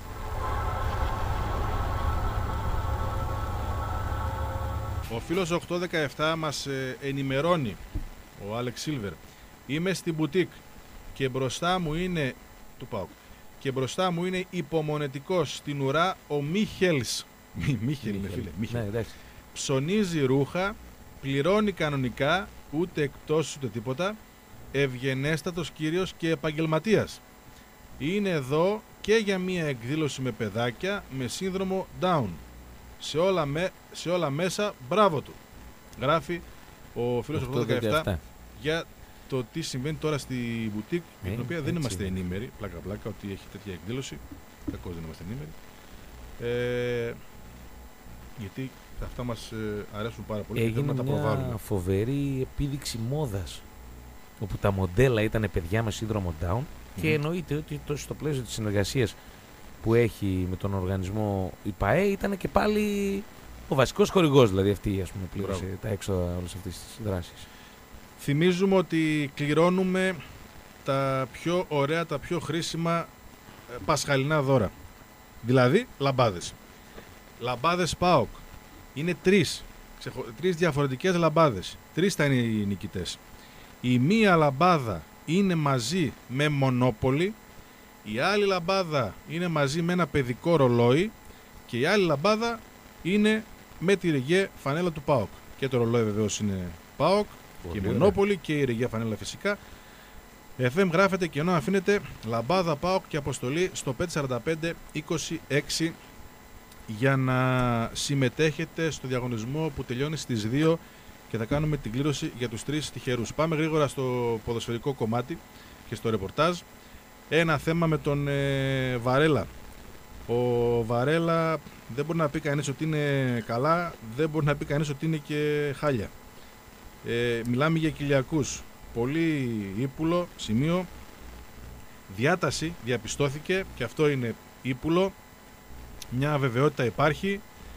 Ο φίλος οκτώ δεκαεπτά μας ε, ενημερώνει, ο Άλεξ Σίλβερ, είμαι στην μπουτίκ και μπροστά μου είναι του ΠΑΟΚ και μπροστά μου είναι υπομονετικός στην ουρά ο Μίχελς. Μίχελ είναι φίλε, Μίχελ. Ναι, ψωνίζει ρούχα, πληρώνει κανονικά, ούτε εκτός ούτε τίποτα, ευγενέστατος κύριος και επαγγελματίας. Είναι εδώ και για μια εκδήλωση με παιδάκια με σύνδρομο Down. Σε όλα, με, σε όλα μέσα, μπράβο του. Γράφει ο φίλος οκτώ δεκαεπτά για το τι συμβαίνει τώρα στη μπουτίκ, για την οποία δεν είμαστε ενήμεροι, πλάκα πλάκα, ότι έχει τέτοια εκδήλωση. Κακώς δεν είμαστε ενήμεροι. Ε, γιατί αυτά μας ε, αρέσουν πάρα πολύ. Έγινε και να τα μια προβάλλουμε. φοβερή επίδειξη μόδας, όπου τα μοντέλα ήταν παιδιά με σύνδρομο Down mm. και εννοείται ότι το, στο πλαίσιο της συνεργασίας που έχει με τον οργανισμό η ΠΑΕ ήταν και πάλι ο βασικός χορηγός, δηλαδή αυτή, ας πούμε, πλήρωσε Μπράβο. τα έξοδα όλες αυτές τις δράσεις. Θυμίζουμε ότι κληρώνουμε τα πιο ωραία, τα πιο χρήσιμα ε, πασχαλινά δώρα. Δηλαδή λαμπάδες. Λαμπάδες ΠΑΟΚ. Είναι τρεις. Ξεχω... Τρεις διαφορετικές λαμπάδες. Τρεις θα είναι οι νικητές. Η μία λαμπάδα είναι μαζί με μονόπολη. Η άλλη λαμπάδα είναι μαζί με ένα παιδικό ρολόι. Και η άλλη λαμπάδα είναι με τη ρεγέ φανέλα του ΠΑΟΚ. Και το ρολόι βεβαίως είναι ΠΑΟΚ. Και η μονόπολη και η ρεγέ φανέλα φυσικά. εφ εμ γράφεται και ενώ αφήνεται λαμπάδα ΠΑΟΚ και αποστολή στο πέντε τέσσερα πέντε είκοσι έξι για να συμμετέχετε στο διαγωνισμό που τελειώνει στις δύο και θα κάνουμε την κλήρωση για τους τρεις τυχερούς. Πάμε γρήγορα στο ποδοσφαιρικό κομμάτι και στο ρεπορτάζ. Ένα θέμα με τον ε, Βαρέλα. Ο Βαρέλα δεν μπορεί να πει κανείς ότι είναι καλά, δεν μπορεί να πει κανείς ότι είναι και χάλια. Ε, μιλάμε για κοιλιακούς. Πολύ ύπουλο σημείο. Διάταση διαπιστώθηκε και αυτό είναι ύπουλο. Μια αβεβαιότητα υπάρχει.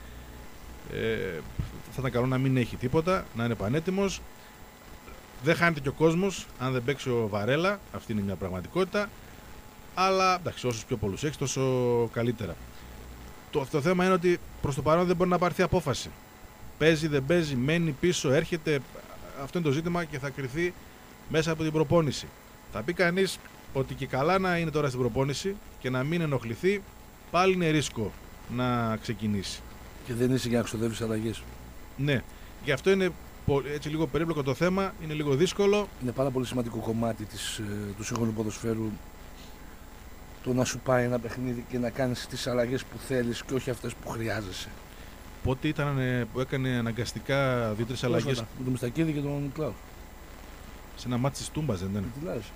Ε, θα ήταν καλό να μην έχει τίποτα, να είναι πανέτοιμος. Δεν χάνεται και ο κόσμος αν δεν παίξει ο Βαρέλα. Αυτή είναι μια πραγματικότητα. Αλλά εντάξει, όσους πιο πολλούς έχει, τόσο καλύτερα. Το, το θέμα είναι ότι προς το παρόν δεν μπορεί να πάρθει απόφαση. Παίζει, δεν παίζει, μένει πίσω, έρχεται. Αυτό είναι το ζήτημα και θα κριθεί μέσα από την προπόνηση. Θα πει κανείς ότι και καλά να είναι τώρα στην προπόνηση και να μην ενοχληθεί, πάλι είναι ρίσκο να ξεκινήσει. Και δεν είσαι για να ξοδεύεις αλλαγές. Ναι, γι' αυτό είναι έτσι λίγο περίπλοκο το θέμα, είναι λίγο δύσκολο. Είναι πάρα πολύ σημαντικό κομμάτι της, του σύγχρονου ποδοσφαίρου το να σου πάει ένα παιχνίδι και να κάνεις τις αλλαγές που θέλεις και όχι αυτές που χρειάζεσαι. Πότε ήταν που έκανε αναγκαστικά δύο-τρεις αλλαγές. Με τον Μιστακίδη και τον Κλάου. Σε ένα μάτι της Τούμπας δεν ήταν. Με τη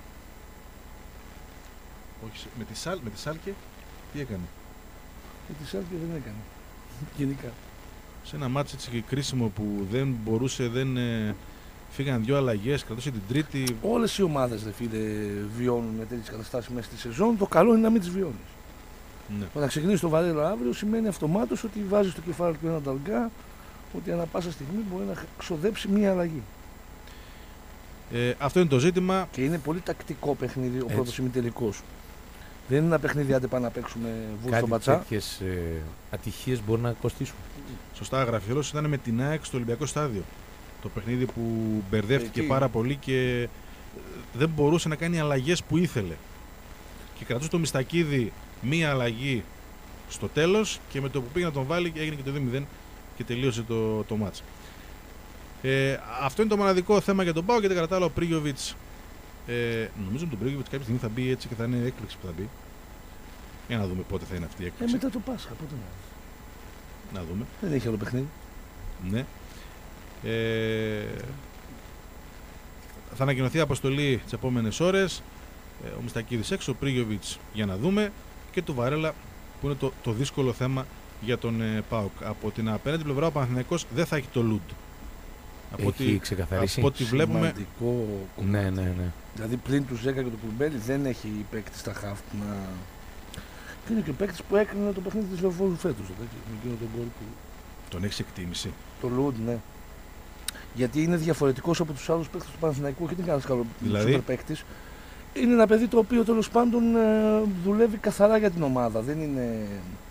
Όχι, με τη, Σάλ, με τη Σάλκε τι έκανε. Με τη Σάλκε δεν έκανε. Γενικά. Σε ένα μάτι έτσι κρίσιμο που δεν μπορούσε, δεν ε, φύγαν δύο αλλαγές, κρατούσε την τρίτη. Όλες οι ομάδες δε φίλε βιώνουν με τέτοιες καταστάσεις μέσα στη σεζόν. Το καλό είναι να μην τις βιώνεις. Ναι. Όταν ξεκινήσει το Βαρέλα αύριο σημαίνει αυτομάτως ότι βάζει στο κεφάλι του ένα ταλγκά ότι ανά πάσα στιγμή μπορεί να ξοδέψει μία αλλαγή. Ε, αυτό είναι το ζήτημα. Και είναι πολύ τακτικό παιχνίδι ο πρώτος ημιτελικός. Δεν είναι ένα παιχνίδι άντε πάμε να παίξουμε βούλ στον πατσά. Τέτοιες ε, ατυχίες μπορεί να κοστίσουν. Σωστά, γραφειός ήταν με την ΑΕΚ στο Ολυμπιακό Στάδιο. Το παιχνίδι που μπερδεύτηκε Εκεί. πάρα πολύ και δεν μπορούσε να κάνει αλλαγές που ήθελε. Και κρατούσε το Μιστακίδη μία αλλαγή στο τέλος και με το που πήγε να τον βάλει έγινε και το δύο μηδέν και τελείωσε το, το μάτς. Ε, αυτό είναι το μοναδικό θέμα για τον ΠΑΟΚ, γιατί κατά τα άλλα ο Πρίγιοβιτς ε, νομίζω ότι τον Πρίγιοβιτς κάποια στιγμή θα μπει έτσι και θα είναι έκπληξη που θα μπει. Για να δούμε πότε θα είναι αυτή η Ε, έκπληξη. μετά το Πάσχα, πότε να. Να δούμε. Δεν έχει άλλο παιχνίδι. Ναι. Ε, θα ανακοινωθεί η αποστολή τις επόμενες ώρες. Ε, ο Μιστακίδης έξω, ο Πρίγιοβιτς για να δούμε και το Βαρέλα που είναι το, το δύσκολο θέμα για τον ε, ΠΑΟΚ. Από την απέναντι πλευρά ο Παναθηναϊκός δεν θα έχει το Λουντ. Από ό,τι ξεκαθαρίσει. Από ό,τι βλέπουμε. Σημαντικό κομμάτι. Ναι, ναι, ναι. Δηλαδή πλην του Ζέκα και του Κουρμπέλη δεν έχει παίκτη στα χαφ να. Και είναι και ο παίκτη που έκρινε το παιχνίδι της Λεωφόρου φέτος. Με εκείνο τον γκολ που. Τον έχεις εκτίμηση. Το Λουντ, ναι. Γιατί είναι διαφορετικός από τους άλλους παίκτες του Παναθηναϊκού και δεν είναι κανένας Δηλαδή? σούπερ παίκτης. Είναι ένα παιδί το οποίο τέλος πάντων ε, δουλεύει καθαρά για την ομάδα. Δεν είναι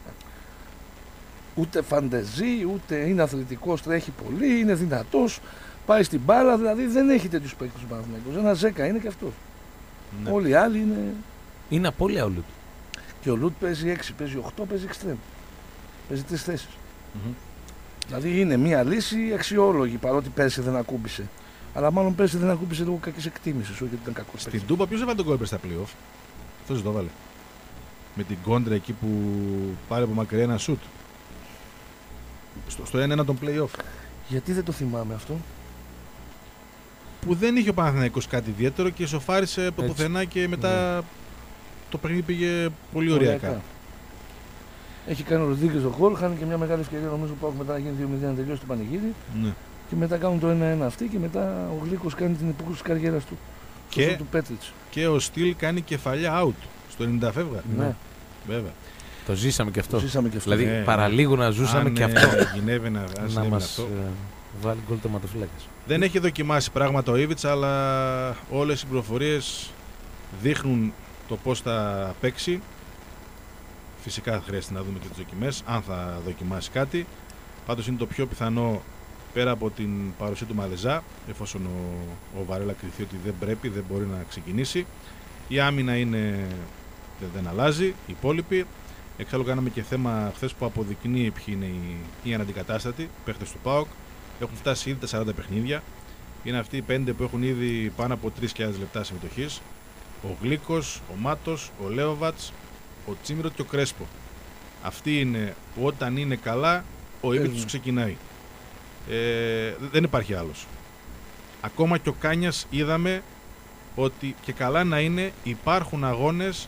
ούτε φαντεζή, ούτε είναι αθλητικός, τρέχει πολύ, είναι δυνατός, πάει στην μπάλα. Δηλαδή δεν έχει τέτοιους παίκτες του Παναθηναϊκού. Ένα Ζέκα είναι και αυτός. Ναι. Όλοι οι άλλοι είναι. Είναι απώλεια ο Λουτ. Και ο Λουτ παίζει έξι, παίζει οκτώ, παίζει εξτρέμ. Παίζει τρεις θέσεις. Mm-hmm. Δηλαδή είναι μια λύση αξιόλογη παρότι πέρσι δεν ακούμπησε. Αλλά μάλλον πέρσι δεν ακούμπησε λόγω κακής εκτίμησης, όχι γιατί ήταν κακό. Στην Τούμπα ποιος έβαλε τον κόλπερ στα play-off? Αυτός το έβαλε. Με την κόντρα εκεί που πάρε από μακριά ένα σουτ. Στο, στο ένα ένα των play-off. Γιατί δεν το θυμάμαι αυτό? Που δεν είχε ο Παναθηναϊκός κάτι ιδιαίτερο και σοφάρισε από το Έτσι. πουθενά και μετά Ναι. το παιχνίδι πήγε πολύ ωριακά. Έχει κάνει ο Ροντρίγκες το γκολ, χάνει και μια μεγάλη ευκαιρία νομίζω που μετά να γίνει δύο μηδέν να τελειώσει το πανηγύρι. Ναι. Και μετά κάνουν το ένα ένα αυτοί και μετά ο Γλίκος κάνει την επούκριση της καριέρας του. Και- Στο του Πέτριτς. Και ο Στυλ κάνει κεφαλιά out στο ενενήντα φεύγα. Ναι, Βέβαια. Το ζήσαμε και αυτό. το ζήσαμε και αυτό. Δηλαδή Ναι, παραλίγο να ζούσαμε Αν, και ε, αυτό. Γινεύει να, αν Να συνέβαινε μας αυτό. ε, βάλει γκολ τερματοφύλακας. Δεν έχει δοκιμάσει πράγματα ο Ήβιτς, αλλά όλες οι πληροφορίες δείχνουν το πώς θα παίξει. Φυσικά χρειάζεται να δούμε και τις δοκιμές, αν θα δοκιμάσει κάτι. Πάντως είναι το πιο πιθανό, πέρα από την παρουσία του Μαλεζά, εφόσον ο, ο Βαρέλα κριθεί ότι δεν πρέπει, δεν μπορεί να ξεκινήσει. Η άμυνα είναι, δεν, δεν αλλάζει, οι υπόλοιποι. Εξάλλου κάναμε και θέμα χθες που αποδεικνύει ποιοι είναι οι, οι αναντικατάστατοι παίχτες του ΠΑΟΚ. Έχουν φτάσει ήδη τα σαράντα παιχνίδια. Είναι αυτοί οι πέντε που έχουν ήδη πάνω από τρεις χιλιάδες λεπτά συμμετοχής. Ο Γλίκος, ο Μάτος, ο Λέοβατς, ο Τσίμιροτ και ο Κρέσπο. Αυτοί είναι που όταν είναι καλά ο Ήβιτς τους ξεκινάει. Ε, δεν υπάρχει άλλος. Ακόμα και ο Κάνιας είδαμε ότι και καλά να είναι υπάρχουν αγώνες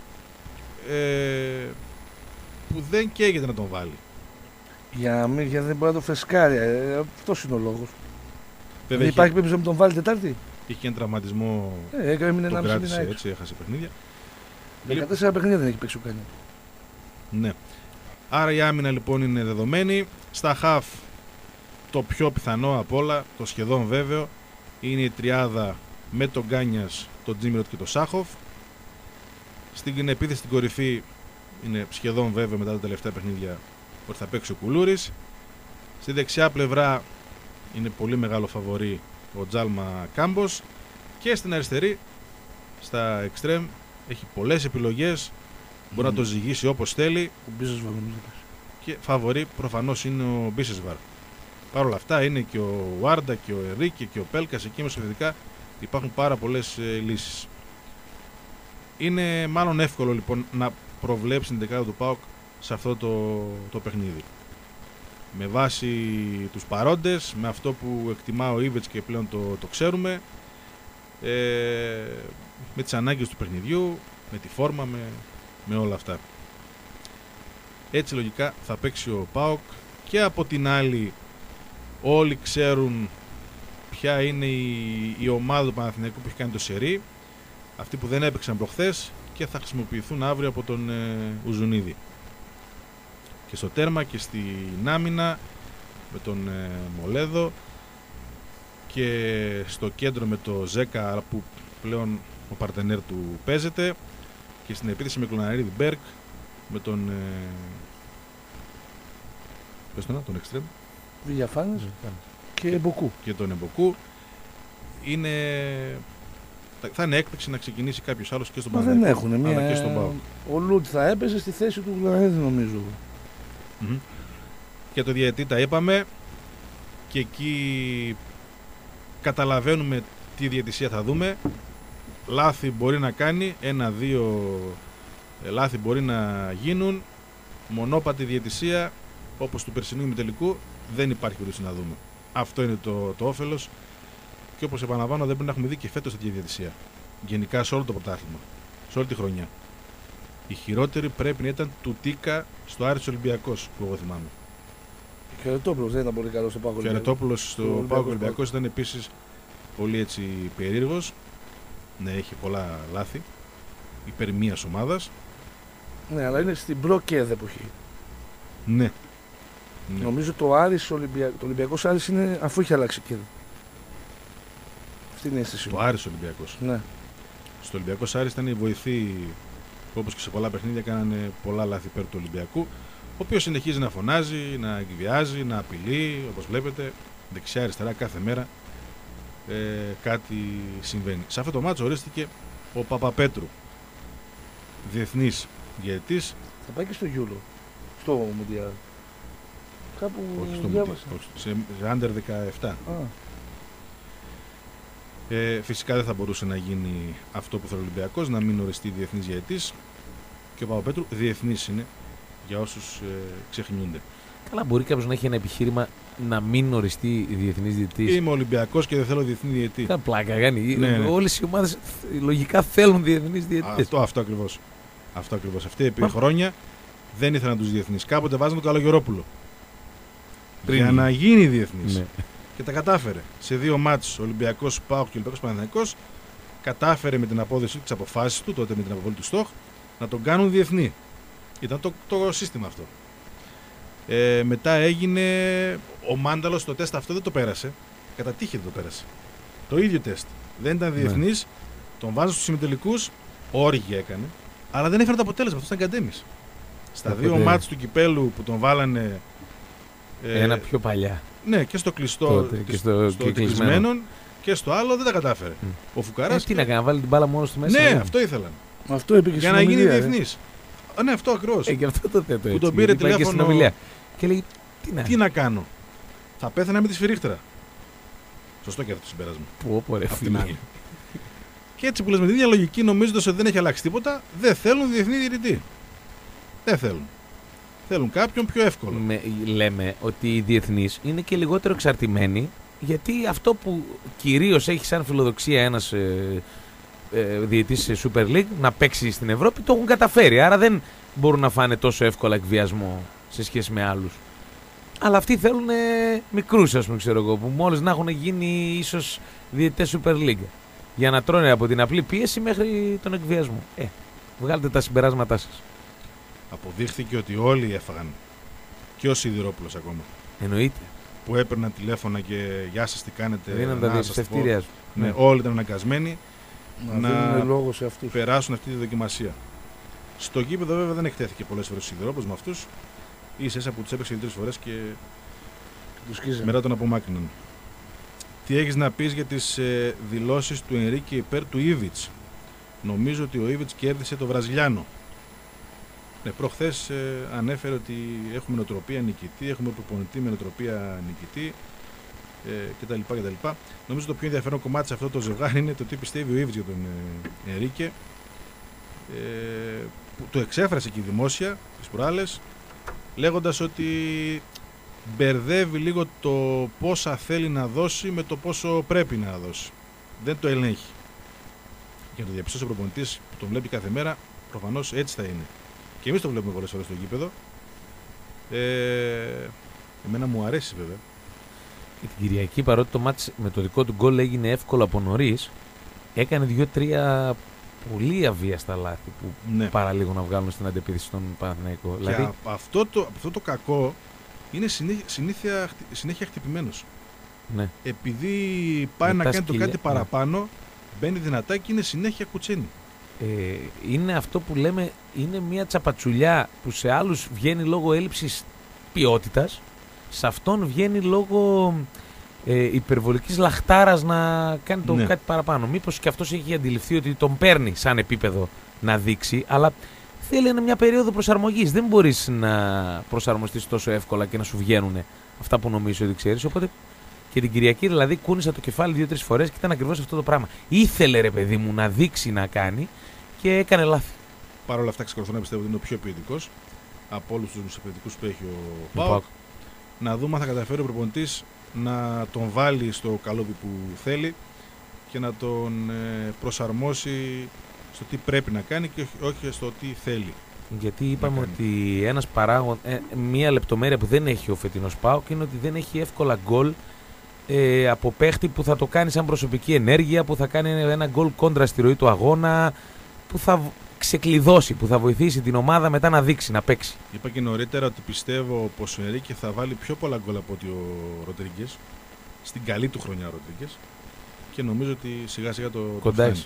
ε, που δεν καίγεται να τον βάλει. Για να μην, γιατί δεν μπορεί να το φρεσκάρει. Ε, αυτός είναι ο λόγος. Δεν Βέβαια υπάρχει είχε, περίπτωση να τον βάλει Τετάρτη. είχε και ένα τραυματισμό, Ε, έμεινε τον ένα μισή μήνα κράτησε έξω. έτσι, έχασε παιχνίδια. δεκατέσσερα παιχνίδια δεν έχει παίξει ο Κάνια. Ναι. Άρα η άμυνα λοιπόν είναι δεδομένη. Στα χαφ το πιο πιθανό απ' όλα, το σχεδόν βέβαιο, είναι η τριάδα με τον Γκάνιας, τον Τζίμιροτ και τον Σάχοφ. Στην επίθεση στην κορυφή είναι σχεδόν βέβαιο μετά τα τελευταία παιχνίδια ότι θα παίξει ο Κουλούρης. Στη δεξιά πλευρά είναι πολύ μεγάλο φαβορί ο Τζάλμα Κάμπος. Και στην αριστερή, στα εξτρέμ, έχει πολλές επιλογές. Μπορεί Mm. να το ζυγίσει όπως θέλει. Ο Μπίζος νομίζω. Και φαβορί προφανώς είναι ο Μπίσεσβαρ. Παρ' όλα αυτά είναι και ο Βάρντα και ο Ερίκε και ο Πέλκας εκεί μεσοεπιθετικά. Υπάρχουν πάρα πολλές ε, λύσεις. Είναι μάλλον εύκολο λοιπόν να προβλέψει την δεκάδα του ΠΑΟΚ σε αυτό το, το παιχνίδι. Με βάση τους παρόντες, με αυτό που εκτιμά ο Ήβετς και πλέον το, το ξέρουμε, ε, με τις ανάγκες του παιχνιδιού, με τη φόρμα, με, με όλα αυτά. Έτσι λογικά θα παίξει ο ΠΑΟΚ και από την άλλη όλοι ξέρουν ποια είναι η, η ομάδα του Παναθηναϊκού που έχει κάνει το σερί, αυτοί που δεν έπαιξαν προχθές και θα χρησιμοποιηθούν αύριο από τον ε, Ουζουνίδη. Και στο τέρμα και στην άμυνα με τον ε, Μολέδο και στο κέντρο με το Ζέκα που πλέον ο παρτενέρ του παίζεται και στην επίθεση με Κλωναρίδη Μπέρκ με τον ε, πες το να, τον Εξτρέμ Βηγιαφάνης και Μποκού. και τον Εμποκού. Είναι, θα είναι έκπληξη να ξεκινήσει κάποιος άλλος και στον Μα δεν Παναθηναϊκό έχουν αλλά μια... και στον ΠΑΟΚ. Ο Λουτ θα έπαιζε στη θέση του Γλανέδη νομίζω. Mm-hmm. Και το διαιτητή τα είπαμε και εκεί καταλαβαίνουμε τι διαιτησία θα δούμε. Λάθη μπορεί να κάνει, ένα-δύο λάθη μπορεί να γίνουν. Μονόπατη διαιτησία όπως του περσινού ημιτελικού δεν υπάρχει περίπτωση να δούμε. Αυτό είναι το, το όφελος και όπως επαναλαμβάνω δεν πρέπει να έχουμε δει και φέτος τέτοια διαιτησία. Γενικά σε όλο το πρωτάθλημα, σε όλη τη χρονιά. Η χειρότερη πρέπει να ήταν του Τίκα στο Άρης Ολυμπιακός που εγώ θυμάμαι. Ο Χαιρετόπουλος δεν ήταν πολύ καλό στο Πάκο. Ο Χαιρετόπουλος στο Ολυμπιακός ΠΑΟΚ Ολυμπιακός ήταν επίσης πολύ έτσι περίεργος. Ναι, έχει πολλά λάθη υπέρ μίας ομάδας. Ναι, αλλά είναι στην προ-ΚΕΔ εποχή. Ναι. Ναι. Νομίζω το Άρης, Ολυμπια... το Ολυμπιακός Άρης είναι αφού έχει αλλάξει ΚΕΔ. Αυτή είναι η αίσθηση Το μου. Άρης Ολυμπιακός. Ναι. Στο Ολυμπιακός Άρης ήταν η βοηθή, όπως και σε πολλά παιχνίδια, κάνανε πολλά λάθη υπέρ του Ολυμπιακού. Ο οποίος συνεχίζει να φωνάζει, να εκβιάζει, να απειλεί, όπως βλέπετε, δεξιά-αριστερά κάθε μέρα ε, κάτι συμβαίνει. Σε αυτό το μάτσο ορίστηκε ο Παπαπέτρου, διεθνής διαιτητής. Θα πάει και στο Euro. Στο Μουντιάλ. Κάπου Όχι στο διάβασα. Μουντιάλ, όχι, σε, σε Under δεκαεπτά. Α, Ε, φυσικά δεν θα μπορούσε να γίνει αυτό που θέλει ο Ολυμπιακός, να μην οριστεί διεθνής διαιτητής. Και ο Παπαπέτρου διεθνής είναι, για όσους ε, ξεχνιούνται. Καλά, μπορεί κάποιο να έχει ένα επιχείρημα να μην οριστεί διεθνή διαιτητή. Είμαι Ολυμπιακός και δεν θέλω διεθνή διαιτητή. Κα πλάκα κάνει. Ναι, ναι. Όλες οι ομάδες λογικά θέλουν διεθνεί διαιτητέ. Αυτό, αυτό ακριβώς. Αυτό ακριβώς. Αυτοί επί χρόνια δεν ήθελαν τους διεθνείς. Κάποτε βάζαν τον Καλογερόπουλο. Πριν. Για να γίνει διεθνής. Ναι. Και τα κατάφερε. Σε δύο μάτς Ολυμπιακός ΠΑΟΚ και Ολυμπιακός Παναθηναϊκός κατάφερε με την απόδοση του, τις αποφάσεις του, τότε με την αποβολή του Στοχ, να τον κάνουν διεθνή. Ήταν το, το σύστημα αυτό. Ε, μετά έγινε. Ο Μάνταλος το τεστ αυτό δεν το πέρασε. Κατά τύχη δεν το πέρασε. Το ίδιο τεστ. Δεν ήταν διεθνής. Τον βάζουν στους συμμετελικούς. Όργια έκανε. Αλλά δεν έφερε το αποτέλεσμα. Αυτό ήταν καντέμις. Στα Οπότε- δύο μάτς του κυπέλου που τον βάλανε. ε, Ένα πιο παλιά. Ναι, και στο κλειστό. Τότε, και και στο στο κλεισμένο. κλεισμένο και στο άλλο δεν τα κατάφερε. Mm. Ο Ε, Φουκαράς. τι να κάνει, να βάλει την μπάλα μόνο του μέσα. Ναι, ε. αυτό ήθελαν. αυτό είπε και Για στην να γίνει ομιλία, ε. διεθνής. Α, ναι, αυτό ακριβώς. Ε, και αυτό το θέτω έτσι. τον πήρε γιατί πάει και στην τηλέφωνο- ομιλία. Και λέει, τι να Τι να κάνω. Θα πέθανα με τη σφυρίχτρα. Σωστό και αυτό το συμπέρασμα. πω, πω, ρε, Απ' την φίλε. άλλη. Και έτσι που λες με την ίδια λογική, νομίζοντας ότι δεν έχει αλλάξει τίποτα, δεν θέλουν διεθνή διαιτητή. Δεν θέλουν. Θέλουν κάποιον πιο εύκολο. Με, λέμε ότι οι διεθνείς είναι και λιγότερο εξαρτημένοι, γιατί αυτό που κυρίως έχει σαν φιλοδοξία ένας ε, ε, διαιτητής σε Super League να παίξει στην Ευρώπη, το έχουν καταφέρει. Άρα δεν μπορούν να φάνε τόσο εύκολα εκβιασμό σε σχέση με άλλους. Αλλά αυτοί θέλουν ε, μικρούς, ας πούμε, ξέρω εγώ, που μόλις να έχουν γίνει ίσως διαιτητές Super League. Για να τρώνε από την απλή πίεση μέχρι τον εκβιασμό. Ε, βγάλτε τα συμπεράσματά σας. Αποδείχθηκε ότι όλοι έφαγαν. Και ο Σιδηρόπουλος ακόμα. Εννοείται. Που έπαιρναν τηλέφωνα και γεια σας τι κάνετε. Δίναν να τα σας διαπιστευτήρια σου. πω. Ναι, όλοι ήταν αναγκασμένοι Να, να- δίνουν λόγο σε αυτούς. περάσουν αυτή τη δοκιμασία. Στο γήπεδο βέβαια δεν εκτέθηκε πολλές φορές ο Σιδηρόπουλος με αυτούς. Ίσα ίσα που τους έπαιξε τρεις φορές και Τους σκίζανε. μετά τον απομάκρυναν. Τι έχεις να πεις για τις ε, δηλώσεις του Ενρίκε υπέρ του Ήβιτς? Νομίζω ότι ο Ήβιτς κέρδισε το Βραζιλιάνο. Ναι, προχθές ε, ανέφερε ότι έχουμε νοοτροπία νικητή, έχουμε προπονητή με νοοτροπία νικητή ε, κτλ, κτλ. Νομίζω το πιο ενδιαφέρον κομμάτι σε αυτό το ζευγάρι είναι το τι πιστεύει ο Ήβιτς για τον ε, Ενρίκε. Ε, που το εξέφρασε και δημόσια τις προάλλες, λέγοντας ότι μπερδεύει λίγο το πόσα θέλει να δώσει με το πόσο πρέπει να δώσει. Δεν το ελέγχει. Για να το διαπιστώσει ο προπονητής που τον βλέπει κάθε μέρα, προφανώς έτσι θα είναι. Και εμείς το βλέπουμε πολλές φορές στο γήπεδο. Ε, εμένα μου αρέσει βέβαια. Και την Κυριακή, παρότι το μάτς με το δικό του γκολ έγινε εύκολο από νωρίς, έκανε δύο-τρία πολύ αβίαστα λάθη που Ναι. παραλίγο να βγάλουν στην αντεπίθεση στον Παναθηναϊκό. Και Δηλαδή, α- αυτό, το, αυτό το κακό είναι συνέχεια, συνήθεια, συνέχεια χτυπημένος. ναι. Επειδή πάει Με να τα κάνει το σκυλιά, κάτι ναι. παραπάνω, μπαίνει δυνατά και είναι συνέχεια κουτσένει. Ε, είναι αυτό που λέμε, είναι μια τσαπατσουλιά που σε άλλους βγαίνει λόγω έλλειψης ποιότητας, σε αυτόν βγαίνει λόγω ε, υπερβολικής λαχτάρας να κάνει το Ναι. κάτι παραπάνω. Μήπως και αυτός έχει αντιληφθεί ότι τον παίρνει σαν επίπεδο να δείξει, αλλά θέλει ένα- μια περίοδο προσαρμογής. Δεν μπορείς να προσαρμοστείς τόσο εύκολα και να σου βγαίνουν αυτά που νομίζεις ότι ξέρεις. Οπότε και την Κυριακή δηλαδή κούνησα το κεφάλι δύο-τρεις φορές και ήταν ακριβώς αυτό το πράγμα. Ήθελε ρε παιδί μου να δείξει να κάνει και έκανε λάθη. Παρ' όλα αυτά, εξακολουθώ να πιστεύω ότι είναι ο πιο ποιητικός από όλους τους επιθετικούς που έχει ο Ο ΠΑΟΚ. ΠΑΟΚ. Να δούμε αν θα καταφέρει ο προπονητής να τον βάλει στο καλώδι που θέλει και να τον ε, προσαρμόσει στο τι πρέπει να κάνει και όχι- όχι στο τι θέλει. Γιατί είπαμε κάνει. ότι ένας παράγον, ε, μία λεπτομέρεια που δεν έχει ο φετινός ΠΑΟΚ είναι ότι δεν έχει εύκολα γκολ ε, από παίχτη που θα το κάνει σαν προσωπική ενέργεια, που θα κάνει ένα γκολ κόντρα στη ροή του αγώνα, που θα β- ξεκλειδώσει, που θα βοηθήσει την ομάδα μετά να δείξει, να παίξει. Είπα και νωρίτερα ότι πιστεύω πως ο Ενρίκε θα βάλει πιο πολλά γκολ από ότι ο Ροντρίγκες. Στην καλή του χρονιά ο Ροντρίγκες. και νομίζω ότι σιγά σιγά το, το Κοντά φτάνει. είσαι.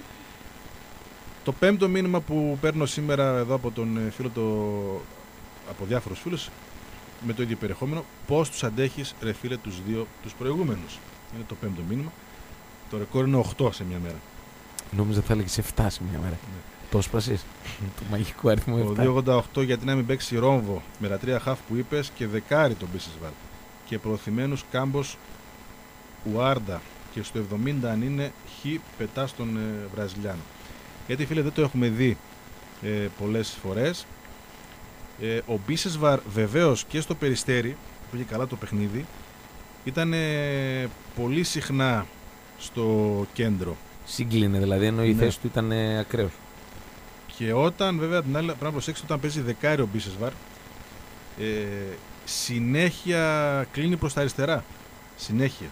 Το πέμπτο μήνυμα που παίρνω σήμερα εδώ από τον φίλο το, από διάφορους φίλους με το ίδιο περιεχόμενο, πώς τους αντέχεις ρε φίλε τους δύο τους προηγούμενους. Είναι το πέμπτο μήνυμα. Το ρεκόρ είναι οκτώ σε μια μέρα. Νόμιζα θα έλεγες επτά σε μια μέρα. Ναι. Το έσπασες. Το μαγικό αριθμό Το επτά. δύο ογδόντα οκτώ γιατί να μην παίξει ρόμβο με τα τρία χαφ που είπες και δεκάρι τον Μπίσεσβαρ. Και προωθημένους Κάμπος Ουάρντα. Και στο εβδομήντα αν είναι χ πετά στον ε, Βραζιλιάνο. Γιατί φίλε δεν το έχουμε δει ε, πολλές φορές. Ε, ο Μπίσεσβαρ βεβαίως και στο Περιστέρι που είχε καλά το παιχνίδι ήταν ε, πολύ συχνά στο κέντρο. Σύγκλινε δηλαδή, ενώ η Ναι. θέση του ήταν ε, ακραίος. Και όταν βέβαια την άλλη πρέπει να προσέξετε, όταν παίζει δεκάρι ο Μπίσεσβαρ ε, συνέχεια κλείνει προς τα αριστερά. Συνέχεια.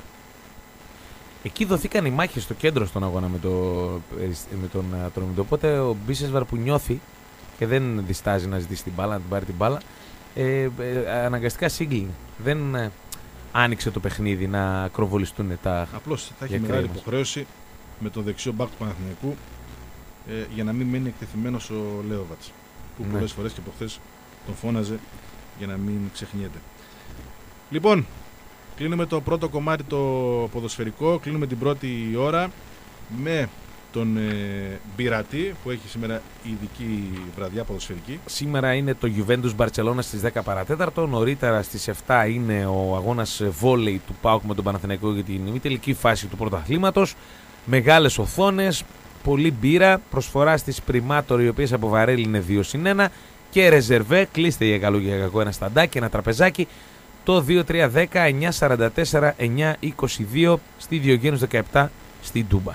Εκεί δοθήκαν οι μάχες στο κέντρο στον αγώνα με, το, με τον Ατρόμητο. Οπότε ο Μπίσεσβαρ που νιώθει και δεν διστάζει να ζητήσει την μπάλα, να την πάρει την μπάλα, ε, ε, αναγκαστικά σύγκλινε. Δεν ε, άνοιξε το παιχνίδι να ακροβολιστούν τα. Απλώς θα έχει για μεγάλη κρέας. υποχρέωση με το δεξιό μπακ του Παναθηναϊκού ε, για να μην μείνει εκτεθειμένος ο Λέοβατς που Ναι. πολλές φορές και από χθες τον φώναζε για να μην ξεχνιέται. Λοιπόν, κλείνουμε το πρώτο κομμάτι το ποδοσφαιρικό, κλείνουμε την πρώτη ώρα με τον ε, Μπιρατή που έχει σήμερα ειδική βραδιά ποδοσφαιρική. Σήμερα είναι το Juventus Barcelona στις δέκα παρατέταρτο. Νωρίτερα στις επτά είναι ο αγώνας βόλεϊ του ΠΑΟΚ με τον Παναθηναϊκό για την ημιτελική φάση του πρωταθλήματος. Μεγάλες οθόνες, πολύ μπύρα, προσφορά στις Primator οι οποίες από βαρέλι είναι δύο συν ένα και ρεζερβέ, κλείστε για καλό και για κακό ένα σταντάκι, ένα τραπεζάκι. Το δύο τρία δέκα εννιά σαράντα τέσσερα εννιά είκοσι δύο στη Διογένους δεκαεπτά στην Τούμπα.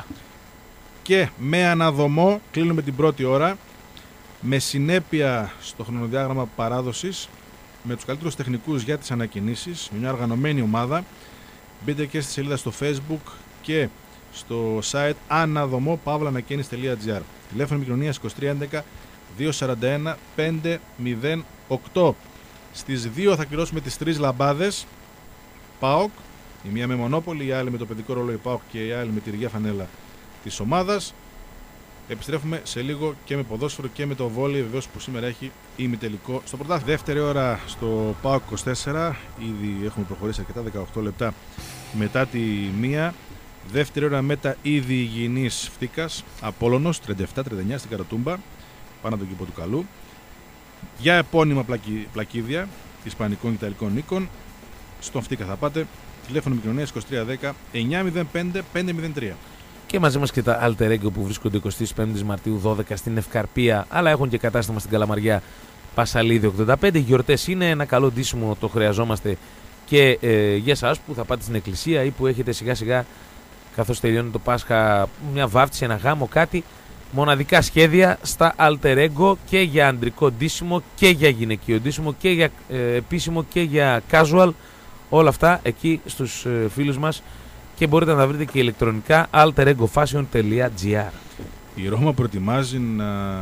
Και με αναδομό κλείνουμε την πρώτη ώρα με συνέπεια στο χρονοδιάγραμμα παράδοσης με τους καλύτερους τεχνικούς για τις ανακοινήσεις, με μια οργανωμένη ομάδα. Μπείτε και στη σελίδα στο Facebook και στο site αναδομό παύλα ανακαίνιση τελεία τζι άρ. Τηλέφωνο επικοινωνίας είκοσι τρία έντεκα διακόσια σαράντα ένα πεντακόσια οκτώ. Στις δύο θα κληρώσουμε τις τρεις λαμπάδες ΠΑΟΚ, η μία με μονόπολη, η άλλη με το παιδικό ρολόι ΠΑΟΚ και η άλλη με τη ρηγιά φανέλα της ομάδας. Επιστρέφουμε σε λίγο και με ποδόσφαιρο και με το βόλεϊ, βεβαίως που σήμερα έχει ημιτελικό στο πρωτάθλημα. Δεύτερη ώρα στο ΠΑΟΚ είκοσι τέσσερα, ήδη έχουμε προχωρήσει αρκετά, δεκαοκτώ λεπτά μετά τη μία. Δεύτερη ώρα με τα ήδη υγιεινής Φτίκας, Απόλλωνος τριάντα επτά τριάντα εννιά στην Καρατούμπα, πάνω από τον κήπο του Καλού. Για επώνυμα πλακι, πλακίδια Ισπανικών και Ιταλικών νίκων, στον Φτίκα θα πάτε. Τηλέφωνο επικοινωνίας είκοσι τρία δέκα εννιά μηδέν πέντε πέντε μηδέν τρία. Και μαζί μας και τα Alter Ego που βρίσκονται εικοστή πέμπτη Μαρτίου δώδεκα στην Ευκαρπία, αλλά έχουν και κατάστημα στην Καλαμαριά Πασαλίδη ογδόντα πέντε. Γιορτές είναι, ένα καλό ντύσιμο το χρειαζόμαστε και ε, για εσάς που θα πάτε στην εκκλησία ή που έχετε σιγά σιγά καθώς τελειώνει το Πάσχα μια βάφτιση, ένα γάμο, κάτι. Μοναδικά σχέδια στα Alter Ego και για αντρικό ντύσιμο και για γυναικείο ντύσιμο και για ε, επίσημο και για casual. Όλα αυτά εκεί στους ε, φίλους μας και μπορείτε να τα βρείτε και ηλεκτρονικά alter ego fashion τελεία τζι άρ. Η Ρώμα προετοιμάζει να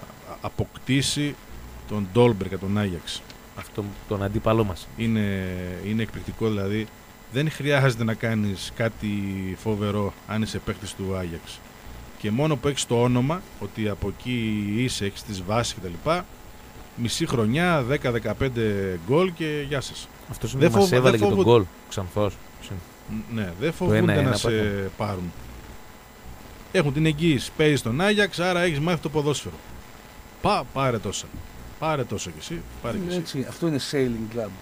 αποκτήσει τον Ντόλμπερ και τον Άγιαξ. Αυτό τον αντίπαλό μας. Είναι, είναι εκπληκτικό, δηλαδή δεν χρειάζεται να κάνεις κάτι φοβερό αν είσαι παίκτης του Άγιαξ. Και μόνο που έχεις το όνομα, ότι από εκεί είσαι, έχεις τις βάσεις κτλ. Μισή χρονιά, δέκα δεκαπέντε γκολ και γεια σας. Αυτός Δεν είναι που μας φοβ- έβαλε δεν και τον φοβο- γκολ. Ξανθός. Ναι, δεν φοβούνται ένα-ένα να σε πάθαμε. πάρουν. Έχουν την εγγύηση. Παίζεις στον Άγιαξ, άρα έχεις μάθει το ποδόσφαιρο. Πά, πάρε τόσα. Πάρε τόσο κι εσύ. Πάρε κι εσύ. Έτσι, αυτό είναι sailing club.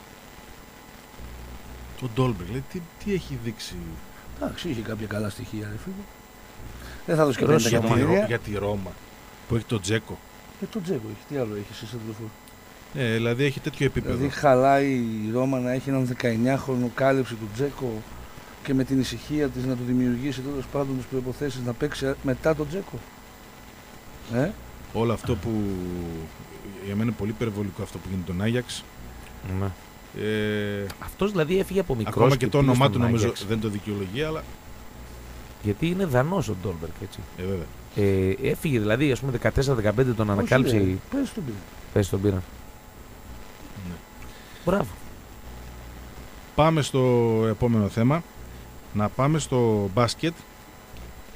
Το Ντόλμπερ, λέει, τι, τι έχει δείξει Εντάξει, είχε κάποια καλά στοιχεία, ρε φίλε. Δεν θα δώσει και Ρώσο, πέντε για τη, Ρο- εκατομμύρια. για τη Ρώμα που έχει το Τζέκο. Και το Τζέκο έχει. Τι άλλο έχει σε σεντροφόρ. Ε, δηλαδή έχει τέτοιο επίπεδο. Δηλαδή χαλάει η Ρώμα να έχει έναν δεκαεννιάχρονο κάλυψη του Τζέκο και με την ησυχία της να του δημιουργήσει τέλος πάντων τις προϋποθέσεις να παίξει μετά τον Τζέκο. Ε? Όλο αυτό που για μένα είναι πολύ υπερβολικό αυτό που γίνεται τον Άγιαξ. Ναι. Ε, Αυτός δηλαδή έφυγε από μικρός. ακόμα και το πήγε όνομά στον του νομίζω Άγιαξ. δεν το δικαιολογεί, αλλά Γιατί είναι Δανός ο Ντόλμπερκ, έτσι. ε, βέβαια. Ε, έφυγε δηλαδή, ας πούμε, δεκατέσσερα δεκαπέντε τον ανακάλυψε. Όχι, ρε, η- πες τον πήρε. Πες τον πήραν. Ναι. Μπράβο. Πάμε στο επόμενο θέμα. Να πάμε στο μπάσκετ.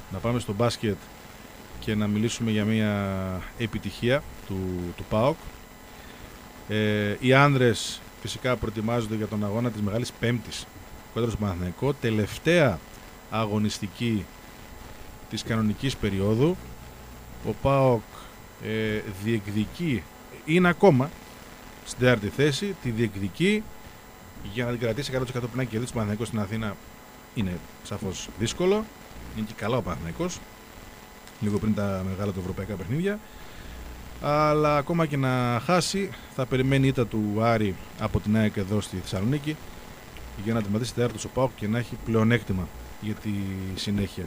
να πάμε στο μπάσκετ και να μιλήσουμε για μια επιτυχία του, του ΠΑΟΚ. Ε, οι άνδρες φυσικά προετοιμάζονται για τον αγώνα της Μεγάλης Πέμπτης κόντρα στο Παναθηναϊκό, τελευταία αγωνιστική της κανονικής περίοδου. Ο ΠΑΟΚ ε, διεκδικεί, είναι ακόμα στην τέταρτη θέση, τη διεκδικεί για να την κρατήσει εκατό τοις εκατό. Πριν να κερδίσει το Παναθηναϊκό στην Αθήνα είναι σαφώς δύσκολο. Είναι και καλά ο Παναθηναϊκός, λίγο πριν τα μεγάλα του ευρωπαϊκά παιχνίδια. Αλλά ακόμα και να χάσει, θα περιμένει η ήττα του Άρη από την ΑΕΚ εδώ στη Θεσσαλονίκη για να τερματίσει τέταρτος ο ΠΑΟΚ και να έχει πλεονέκτημα για τη συνέχεια.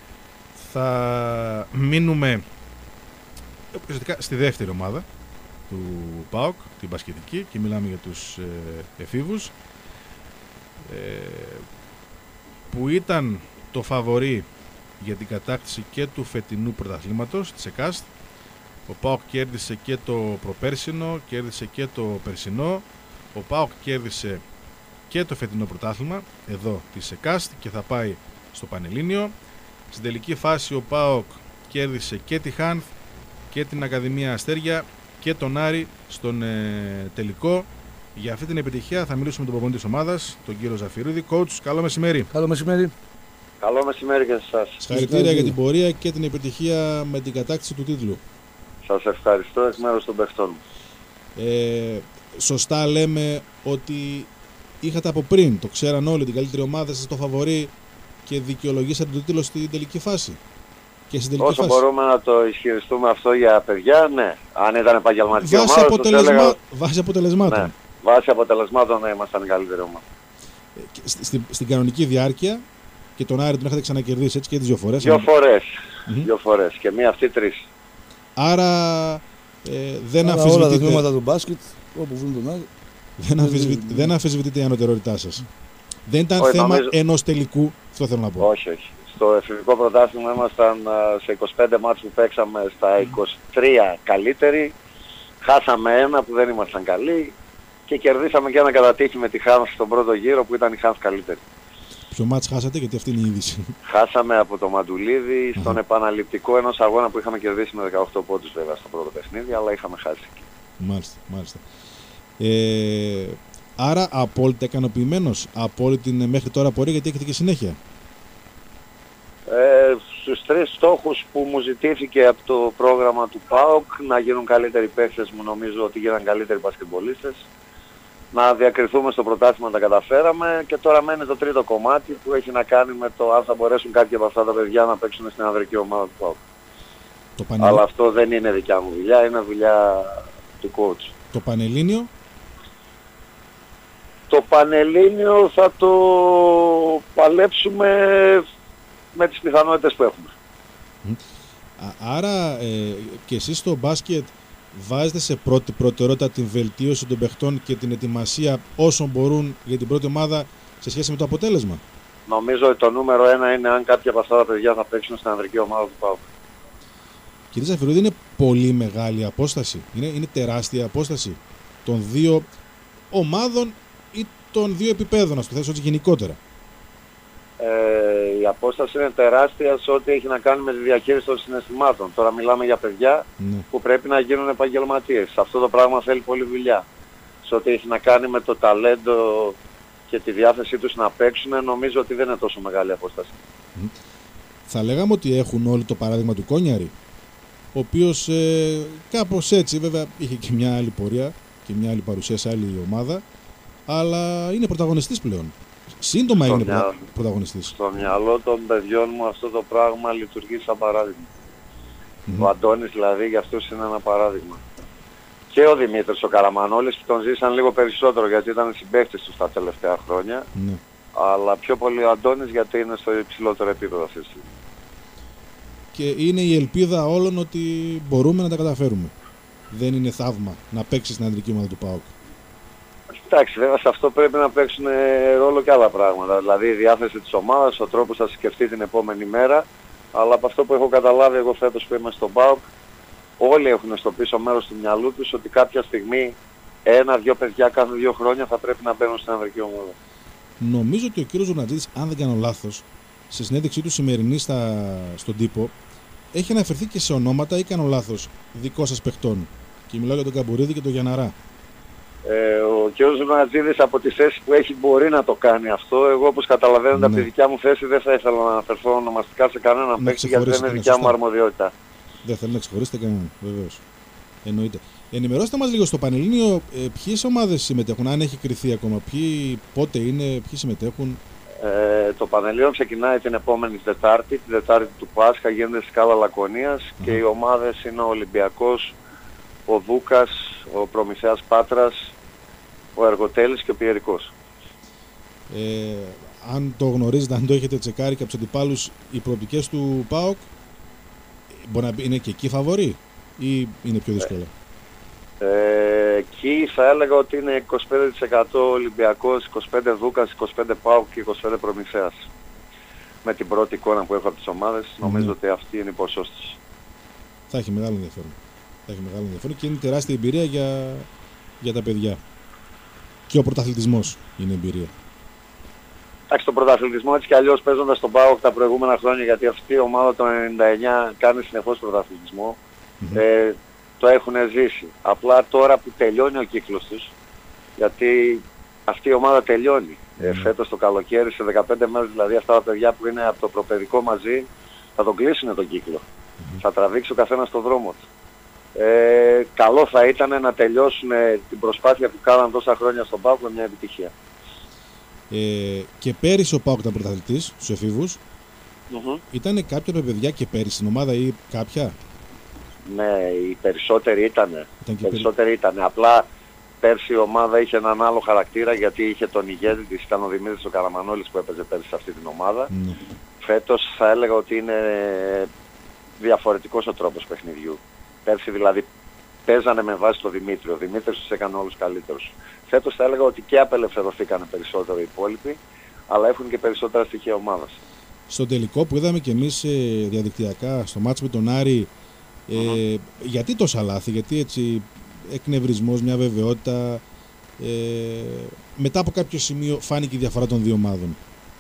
Θα μείνουμε στη δεύτερη ομάδα του ΠΑΟΚ, την μπασκετική, και μιλάμε για τους ε, εφήβους, ε, που ήταν το φαβορί για την κατάκτηση και του φετινού πρωταθλήματος της ΕΚΑΣΤ. Ο ΠΑΟΚ κέρδισε και το προπέρσινο, κέρδισε και το περσινό. Ο ΠΑΟΚ κέρδισε και το φετινό πρωτάθλημα εδώ της ΕΚΑΣΤ και θα πάει στο Πανελλήνιο. Στην τελική φάση ο ΠΑΟΚ κέρδισε και τη Χάνθ και την Ακαδημία Αστέρια και τον Άρη στον ε, τελικό. Για αυτή την επιτυχία θα μιλήσουμε με τον προπονητή της ομάδας, τον κύριο Ζαφυρίδη. Coach, καλό μεσημέρι. Καλό μεσημέρι. Καλό μεσημέρι και σε εσάς. Συγχαρητήρια για την πορεία και την επιτυχία με την κατάκτηση του τίτλου. Σας ευχαριστώ εκ μέρους των παιχτών μου. Ε, σωστά λέμε ότι είχατε από πριν, το ξέραν όλοι, την καλύτερη ομάδα, σας το φαβορί και δικαιολογήσατε τον τίτλο στην τελική φάση. Και στην τελική Όσο φάση. μπορούμε να το ισχυριστούμε αυτό για παιδιά, ναι. Αν ήταν επαγγελματική Βάσει, ομάδα, αποτελεσμα... έλεγα... βάσει αποτελεσμάτων. Ναι. Βάσει αποτελεσμάτων ναι, ήμασταν η καλύτερη ομάδα. Ε, στη, στην, στην κανονική διάρκεια και τον Άρη τον είχατε ξανακερδίσει έτσι και τις δύο φορές. Δύο αν... φορές. Mm-hmm. Δύο φορές. Και μία αυτή τρεις. Άρα ε, δεν Άρα αμφισβητείτε. όλα τα τμήματα του μπάσκετ, όπου βρουν τον Άρη. Δεν, αμφισβητη... mm-hmm. δεν αμφισβητείτε η ανωτερότητά σας. Δεν ήταν όχι, θέμα νομίζω... ενός τελικού, αυτό θέλω να πω. Όχι, όχι. Στο εφηβικό πρωτάθλημα ήμασταν σε είκοσι πέντε μάτς που παίξαμε στα είκοσι τρία καλύτεροι. Χάσαμε ένα που δεν ήμασταν καλοί και κερδίσαμε και ένα κατά τύχη με τη Χάνθ στον πρώτο γύρο που ήταν η Χάνθ καλύτερη. Ποιο μάτς χάσατε, γιατί αυτή είναι η είδηση? Χάσαμε από το Μαντουλίδη στον uh-huh. επαναληπτικό ενός αγώνα που είχαμε κερδίσει με δεκαοκτώ πόντους βέβαια στο πρώτο παιχνίδι, αλλά είχαμε χάσει. Μάλιστα, μάλιστα. Ε, άρα απόλυτα ικανοποιημένος από όλη την μέχρι τώρα πορεία, γιατί έχετε και συνέχεια. Ε, στους τρεις στόχους που μου ζητήθηκε από το πρόγραμμα του ΠΑΟΚ, να γίνουν καλύτεροι παίκτες μου, νομίζω ότι γίναν καλύτεροι μπασκετμπολίστες. Να διακριθούμε στο πρωτάθλημα, τα καταφέραμε, και τώρα μένει το τρίτο κομμάτι που έχει να κάνει με το αν θα μπορέσουν κάποια από αυτά τα παιδιά να παίξουν στην ανδρική ομάδα του ΠΑΟΚ. Το πανε... Αλλά αυτό δεν είναι δικιά μου δουλειά, είναι δουλειά του coach. Το Πανελλήνιο. Το Πανελλήνιο θα το παλέψουμε με τις πιθανότητες που έχουμε. Άρα ε, και εσείς στο μπάσκετ βάζετε σε πρώτη προτεραιότητα την βελτίωση των παιχτών και την ετοιμασία όσων μπορούν για την πρώτη ομάδα σε σχέση με το αποτέλεσμα. Νομίζω ότι το νούμερο ένα είναι αν κάποια από αυτά τα παιδιά θα παίξουν στην ανδρική ομάδα του ΠΑΟΚ. Κύριε Ζαφυρίδη, είναι πολύ μεγάλη απόσταση. Είναι, είναι τεράστια απόσταση των δύο ομάδων ή των δύο επιπέδων, να το θέσω έτσι γενικότερα. Ε, η απόσταση είναι τεράστια σε ό,τι έχει να κάνει με τη διαχείριση των συναισθημάτων. Τώρα μιλάμε για παιδιά ναι. που πρέπει να γίνουν επαγγελματίες. Αυτό το πράγμα θέλει πολλή δουλειά. Σε ό,τι έχει να κάνει με το ταλέντο και τη διάθεσή τους να παίξουν, νομίζω ότι δεν είναι τόσο μεγάλη απόσταση. Mm. Θα λέγαμε ότι έχουν όλοι το παράδειγμα του Κόνιαρη, ο οποίος ε, κάπως έτσι, βέβαια είχε και μια άλλη πορεία και μια άλλη παρουσία σε άλλη ομάδα, αλλά είναι πρωταγωνιστής πλέον. Σύντομα στο έγινε μυαλό, πρωταγωνιστής. Στο μυαλό των παιδιών μου αυτό το πράγμα λειτουργεί σαν παράδειγμα. Mm-hmm. Ο Αντώνης δηλαδή για αυτούς είναι ένα παράδειγμα. Και ο Δημήτρης ο Καραμανόλης, και τον ζήσαν λίγο περισσότερο γιατί ήταν συμπαίκτης τους τα τελευταία χρόνια. Ναι. Αλλά πιο πολύ ο Αντώνης γιατί είναι στο υψηλότερο επίπεδο αυτή τη στιγμή. Και είναι η ελπίδα όλων ότι μπορούμε να τα καταφέρουμε. Δεν είναι θαύμα να παίξει στην ανδρική ομάδα του ΠΑΟΚ. Εντάξει, βέβαια σε αυτό πρέπει να παίξουν ρόλο και άλλα πράγματα. Δηλαδή η διάθεση της ομάδας, ο τρόπος θα σκεφτεί την επόμενη μέρα. Αλλά από αυτό που έχω καταλάβει εγώ φέτος που είμαι στον ΠΑΟΚ, όλοι έχουν στο πίσω μέρος του μυαλού τους ότι κάποια στιγμή ένα-δυο παιδιά κάθε δύο χρόνια θα πρέπει να μπαίνουν στην ανδρική ομάδα. Νομίζω ότι ο κύριος Ζουρνατζίδης, αν δεν κάνω λάθος, σε συνέντευξή του σημερινή στα, στον τύπο, έχει αναφερθεί και σε ονόματα, ή κάνω λάθος, δικών σας παιχτών. Και μιλάω για τον Καμπουρίδη και τον Γιανναρά. Ε, ο κ. Ζουνατζίδης από τη θέση που έχει μπορεί να το κάνει αυτό. Εγώ, όπως καταλαβαίνετε, Ναι. από τη δικιά μου θέση δεν θα ήθελα να αναφερθώ ονομαστικά σε κανέναν Να παίκτη, γιατί δεν είναι ξεχωρίσετε, δικιά ναι, μου σωστά. αρμοδιότητα. Δεν θέλω να ξεχωρίσετε κανέναν, βεβαίως. Εννοείται. Ενημερώστε μας λίγο στο Πανελλήνιο ε, ποιες ομάδες συμμετέχουν, αν έχει κριθεί ακόμα, ποιοι, πότε είναι, ποιοι συμμετέχουν. Ε, το Πανελλήνιο ξεκινάει την επόμενη Τετάρτη, την Τετάρτη του Πάσχα, γίνεται στη Σκάλα Λακωνίας και οι ομάδες είναι ο Ολυμπιακός, ο Δούκας, ο Προμηθέας Πάτρας, ο Εργοτέλης και ο Πιερικός. Ε, αν το γνωρίζετε, αν το έχετε τσεκάρει και από τους αντιπάλους, οι προοπτικές του ΠΑΟΚ μπορεί να είναι και εκεί φαβορί ή είναι πιο δύσκολο. Ε, εκεί θα έλεγα ότι είναι είκοσι πέντε τοις εκατό Ολυμπιακός, είκοσι πέντε τοις εκατό Δούκας, είκοσι πέντε τοις εκατό ΠΑΟΚ και είκοσι πέντε τοις εκατό Προμηθέας. Με την πρώτη εικόνα που έχω από τις ομάδες, νομίζω Ναι. ότι αυτή είναι η ποσόστηση. Θα έχει μεγάλο ενδιαφέρον. Θα έχει μεγάλο ενδιαφέρον και είναι τεράστια εμπειρία για, για τα παιδιά. Και ο πρωταθλητισμός είναι εμπειρία. Εντάξει, τον πρωταθλητισμό έτσι κι αλλιώς παίζοντας τον ΠΑΟΚ τα προηγούμενα χρόνια, γιατί αυτή η ομάδα το ενενήντα εννιά κάνει συνεχώς πρωταθλητισμό, Mm-hmm. ε, το έχουν ζήσει. Απλά τώρα που τελειώνει ο κύκλος τους, γιατί αυτή η ομάδα τελειώνει. Ε, φέτος το καλοκαίρι, σε δεκαπέντε μέρες δηλαδή, αυτά τα παιδιά που είναι από το προπαιδικό μαζί, θα τον κλείσουν τον κύκλο. Θα τραβήξει ο καθένας στον δρόμο του. Ε, καλό θα ήταν να τελειώσουν την προσπάθεια που κάναν τόσα χρόνια στον ΠΑΟΚ με μια επιτυχία. Ε, και πέρυσι ο ΠΑΟΚ ήταν πρωταθλητής στους εφήβους. Mm-hmm. Ήταν κάποια τα παιδιά και πέρυσι στην ομάδα ή κάποια? Ναι, οι περισσότεροι ήταν. Ήταν και περισσότεροι ήταν. Απλά πέρσι η ομάδα είχε έναν άλλο χαρακτήρα, γιατί είχε τον ηγέτη της, ήταν ο Δημήτρης ο Καραμανόλης που έπαιζε πέρσι σε αυτή την ομάδα. Ναι. Φέτος θα έλεγα ότι είναι διαφορετικός ο τρόπος παιχνιδιού. Πέρσι δηλαδή παίζανε με βάση τον Δημήτρη. Ο Δημήτρης τους έκανε όλους καλύτερους. Φέτος θα έλεγα ότι και απελευθερωθήκανε περισσότερο οι υπόλοιποι, αλλά έχουν και περισσότερα στοιχεία ομάδας. Στο τελικό που είδαμε και εμείς ε, διαδικτυακά στο μάτς με τον Άρη, ε, uh-huh. γιατί τόσα λάθη, γιατί έτσι εκνευρισμός, μια βεβαιότητα, ε, μετά από κάποιο σημείο φάνηκε η διαφορά των δύο ομάδων?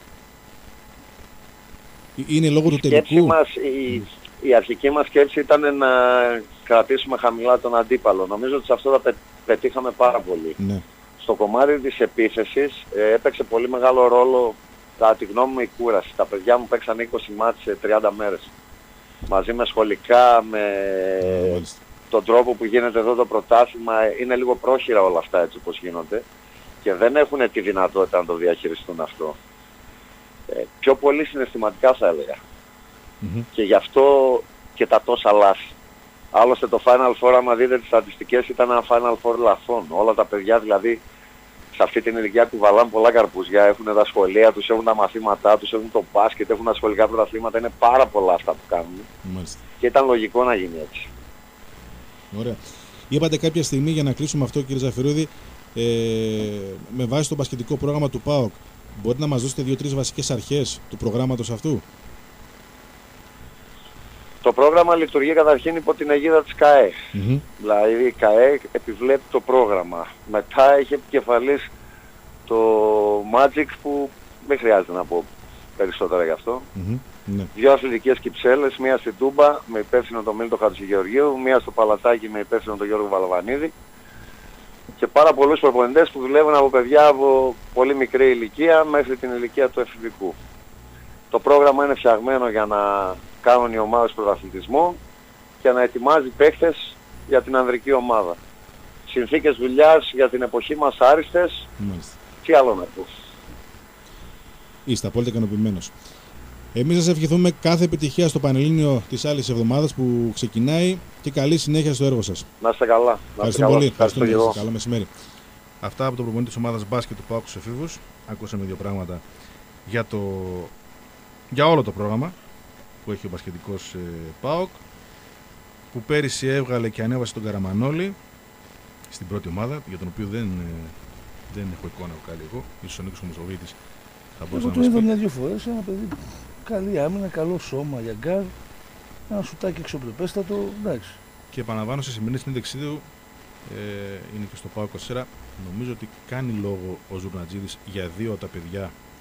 Είναι λόγω του τελικού? Μας, η, η αρχική μας σκέψη ήταν να κρατήσουμε χαμηλά τον αντίπαλο. Νομίζω ότι σε αυτό θα πε, πετύχαμε πάρα πολύ. Ναι. Στο κομμάτι της επίθεσης ε, έπαιξε πολύ μεγάλο ρόλο, κατά τη γνώμη μου, η κούραση. Τα παιδιά μου παίξαν είκοσι μάτς σε τριάντα μέρες. Μαζί με σχολικά, με yeah, τον τρόπο που γίνεται εδώ το πρωτάθλημα, είναι λίγο πρόχειρα όλα αυτά έτσι όπως γίνονται και δεν έχουν τη δυνατότητα να το διαχειριστούν αυτό. Ε, πιο πολύ συναισθηματικά θα έλεγα. Mm-hmm. Και γι' αυτό και τα τόσα λάθη. Άλλωστε το Final Four, άμα δείτε τις στατιστικές, ήταν ένα Final Four λαθών. Όλα τα παιδιά δηλαδή σε αυτή την ηλικία κουβαλάνε πολλά καρπούζια, έχουν τα σχολεία τους, έχουν τα μαθήματά τους, έχουν το μπάσκετ, έχουν τα σχολικά πρωταθλήματα, είναι πάρα πολλά αυτά που κάνουν. Μάλιστα. Και ήταν λογικό να γίνει έτσι. Ωραία. Είπατε κάποια στιγμή, για να κλείσουμε αυτό κύριε Ζαφυρούδη, ε, με βάση το μπασκετικό πρόγραμμα του ΠΑΟΚ, μπορείτε να μας δώσετε δύο-τρεις βασικές αρχές του προγράμματος αυτού? Το πρόγραμμα λειτουργεί καταρχήν υπό την αιγίδα της ΚΑΕ. Mm-hmm. Δηλαδή η ΚΑΕ επιβλέπει το πρόγραμμα. Μετά έχει επικεφαλής το Magic που δεν χρειάζεται να πω περισσότερα γι' αυτό. Mm-hmm. Ναι. Δύο αθλητικές κυψέλες, μία στην Τούμπα με υπεύθυνο τον Μίλτο Χατζηγεωργίου, μία στο Παλατάκι με υπεύθυνο τον Γιώργο Βαλαβανίδη και πάρα πολλούς προπονητές που δουλεύουν από παιδιά από πολύ μικρή ηλικία μέχρι την ηλικία του εφηβικού. Το πρόγραμμα είναι φτιαγμένο για να κάνουν οι ομάδες πρωταθλητισμό και να ετοιμάζει παίχτες για την ανδρική ομάδα. Συνθήκες δουλειάς για την εποχή μας άριστες. Μάλιστα. Τι άλλο να πω. Είστε απόλυτα ικανοποιημένος. Εμείς σας ευχηθούμε κάθε επιτυχία στο Πανελλήνιο της άλλης εβδομάδας που ξεκινάει και καλή συνέχεια στο έργο σας. Να είστε καλά. Να Ευχαριστώ καλά. πολύ. Ευχαριστώ Ευχαριστώ. εγώ. Καλό μεσημέρι. Αυτά από τον προπονητή της ομάδας μπάσκετ του ΠΑΟΚ στους εφήβους. Ακούσαμε δύο πράγματα για, το... για όλο το πρόγραμμα που έχει ο μπασκετικός ε, ΠΑΟΚ, που πέρυσι έβγαλε και ανέβασε τον Καραμανόλη στην πρώτη ομάδα, για τον οποίο δεν, ε, δεν έχω εικόνα καλή εγώ. Ίσως ο Νίκος Μουσοβίτης θα μπορούσε Εγώ να το μας είδα πει. μια-δυο φορές, ένα παιδί καλή άμυνα, καλό σώμα για γκάρ, ένα σουτάκι εξωπρεπέστατο, εντάξει. Και επαναλαμβάνω, στη σημερινή συνέντευξή του, ε, είναι και στο ΠΑΟΚ είκοσι τέσσερα, νομίζω ότι κάνει λόγο ο Ζουρνατζίδης για δύο από τα παιδιά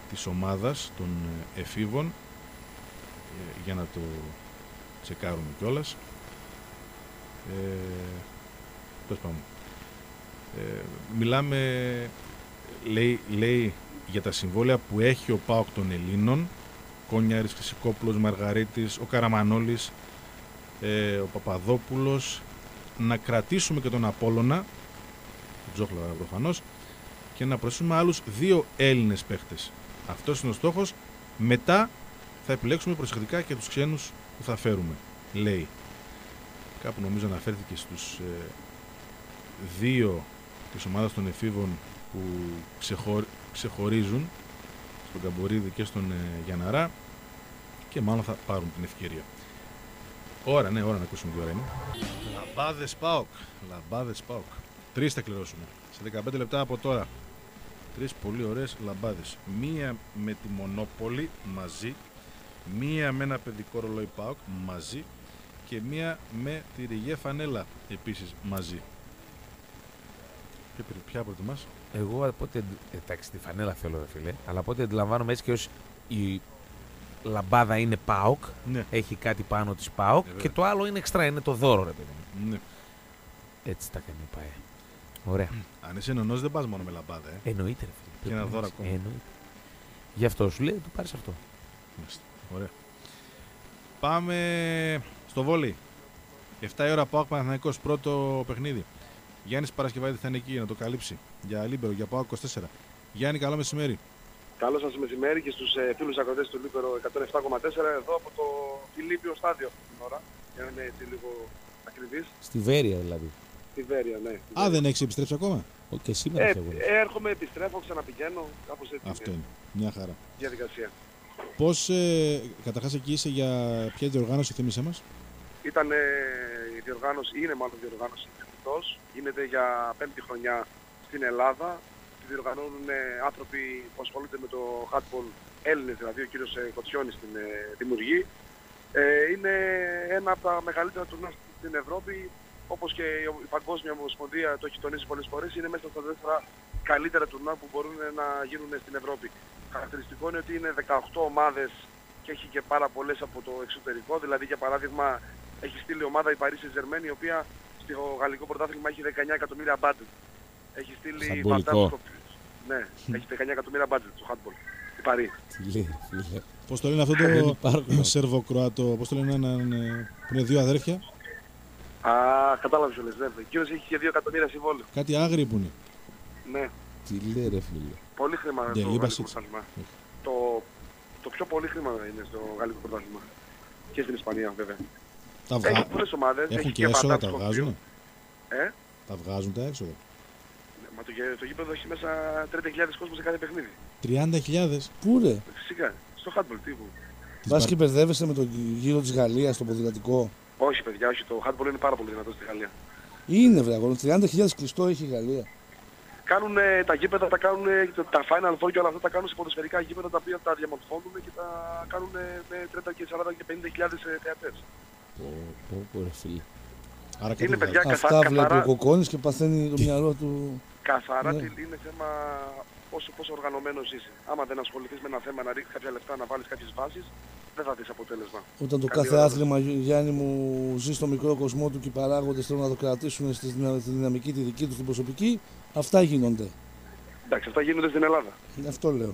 της ομάδας των εφήβων, ε, για να το τσεκάρουμε κιόλας. Ε, πώς πάμε. Ε, μιλάμε, λέει, λέει για τα συμβόλαια που έχει ο ΠΑΟΚ των Ελλήνων, Κόνιαρης, Χρυσικόπουλος, Μαργαρίτης, ο Καραμανόλης, ε, ο Παπαδόπουλος, να κρατήσουμε και τον Απόλλωνα, τον Τζόχλα προφανώς, και να προσθέσουμε άλλους δύο Έλληνες παίχτες. Αυτός είναι ο στόχος. Μετά θα επιλέξουμε προσεκτικά και τους ξένους που θα φέρουμε, λέει. Κάπου νομίζω αναφέρθηκε στους ε, δύο της ομάδας των εφήβων που ξεχω... ξεχωρίζουν, στον Καμπορίδη και στον ε, Γιανναρά, και μάλλον θα πάρουν την ευκαιρία. Ώρα, ναι, ώρα να ακούσουμε τι ώρα είναι. Λαμπάδες ΠΑΟΚ. Λαμπάδες ΠΑΟΚ. Τρεις θα κληρώσουμε. Σε δεκαπέντε λεπτά από τώρα. Τρεις πολύ ωραίες λαμπάδες. Μία με τη Μονόπολη μαζί. Μία με ένα παιδικό ρολόι ΠΑΟΚ μαζί. Και μία με τη Ριγέ Φανέλα επίσης μαζί. Και ποια προτιμάς? Εγώ από ό,τι. Εντάξει, τη φανέλα θέλω, ρε φίλε. Αλλά από ό,τι αντιλαμβάνομαι έτσι και ως η λαμπάδα είναι ΠΑΟΚ. Ναι. Έχει κάτι πάνω της ΠΑΟΚ. Ε, και το άλλο είναι εξτρά, είναι το δώρο, ρε παιδί. Ναι. Έτσι τα κάνει η ΠΑΕ. Ωραία. Αν είσαι νονός δεν πας μόνο με λαμπάδα, ε. Εννοείται, ρε φίλε. Και ένα δώρο ακόμα. Εννοείται. Γι' αυτό σου λέει, του πάρεις αυτό. Μάλιστα. Ωραία. Πάμε στο βόλεϊ. εφτά η ώρα ΠΑΟΚ Παναθηναϊκός, πρώτο παιχνίδι. Γιάννης Παρασκευάδη θα είναι εκεί για να το καλύψει. Για Λίμπερο, για ΠΑΟΚ είκοσι τέσσερα. Γιάννη, καλό μεσημέρι. Καλό σας μεσημέρι και στους ε, φίλους ακροτές του Λίμπερο εκατόν επτά κόμμα τέσσερα εδώ από το Φιλίππιο στάδιο την ώρα. Για να είναι έτσι λίγο ακριβής. Στη Βέρεια δηλαδή. Στη Βέρεια, ναι. Στη Α, Βέρεια. δεν έχεις επιστρέψει ακόμα. Ο, και σήμερα Ε, έχει αγώνα. ε, έρχομαι, επιστρέφω, ξαναπηγαίνω, κάπως έτσι Αυτό είναι. Μια χαρά. διαδικασία. Πώς, ε, καταρχάς εκεί είσαι για ποια διοργάνωση, θύμισέ μας? Ήταν ε, η διοργάνωση, είναι μάλλον η διοργάνωση εκτός, γίνεται για πέμπτη χρονιά στην Ελλάδα. Τη διοργανώνουν ε, άνθρωποι που ασχολούνται με το handball, Έλληνες δηλαδή, ο κύριος ε, Κοτσιώνης την ε, δημιουργεί. Ε, είναι ένα από τα μεγαλύτερα τουρνά στην Ευρώπη, όπως και η Παγκόσμια Ομοσπονδία το έχει τονίσει πολλές φορές, είναι μέσα στα τέσσερα καλύτερα τουρνά που μπορούν να γίνουν στην Ευρώπη. Χαρακτηριστικό είναι ότι είναι δεκαοκτώ ομάδες και έχει και πάρα πολλές από το εξωτερικό, δηλαδή για παράδειγμα έχει στείλει ομάδα η Paris Saint-Germain, η οποία στο γαλλικό πρωτάθλημα έχει δεκαεννιά εκατομμύρια budget. Έχει στείλει Handballικό. στο... Ναι, έχει δεκαεννιά εκατομμύρια budget στο handball. Η Paris. Τι λέει, ρε φίλε. Πώς το λένε αυτό Δεν το υπάρχουν. Σερβοκροατό, πώς το λένε, έναν, ε, που είναι δύο αδέρφια. Α, κατάλαβες ο λες, ναι. Εκείνος έχει και δύο εκατομμύρια συμβόλαιο. Κάτι άγριοι που είναι. Ναι, Τι λέει, ρε φίλε. πολύ χρήμα Ναι, το είπα γαλλικό έτσι. πρωτάθλημα. Το, το πιο πολύ χρήμα είναι στο γαλλικό πρωτάθλημα. Και στην Ισπανία βέβαια. Τα Έχει βγα... πολλές ομάδες, Έχουν έχει και έσοδα, Παντάρ τα Σκοπίου. βγάζουν. Ε, Τα βγάζουν τα έξοδα. ναι, μα το, γε- το γήπεδο έχει μέσα τριάντα χιλιάδες κόσμο σε κάθε παιχνίδι. τριάντα χιλιάδες. Πού ρε, Φυσικά, στο handball τύπου. πας και μπερδεύεσαι με τον γύρο της Γαλλίας, το ποδηλατικό. Όχι παιδιά, όχι, το handball είναι πάρα πολύ δυνατό στη Γαλλία. Είναι βρε αγόρι, τριάντα χιλιάδες κλειστό έχει η Γαλλία. Κάνουν ε, τα γήπεδα, τα κάνουν, ε, τα Final Four και όλα αυτά τα κάνουν σε ποδοσφαιρικά γήπεδα τα οποία τα διαμορφώνουν και τα κάνουν ε, με τριάντα και σαράντα και πενήντα χιλιάδες ε, θεατές. Πω, πω, πω, ρε φίλε. Άρα κάτι Είναι βγάζουν. παιδιά καθα, Αυτά βλέπει καθαρά, ο Κοκόνης και παθαίνει το μυαλό του. καθαρά Ναι. τι- είναι θέμα πόσο, πόσο οργανωμένος είσαι. Άμα δεν ασχοληθείς με ένα θέμα να ρίξεις κάποια λεφτά, να βάλεις κάποιες βάσεις, δεν θα δεις αποτέλεσμα. Όταν το Καλή κάθε ώρα. άθλημα, Γιάννη μου, ζει στο μικρό κοσμό του και οι παράγοντες θέλουν να το κρατήσουν στη δυνα- στη δυναμική τη δική του, την προσωπική, αυτά γίνονται. Εντάξει, αυτά γίνονται στην Ελλάδα. Αυτό λέω.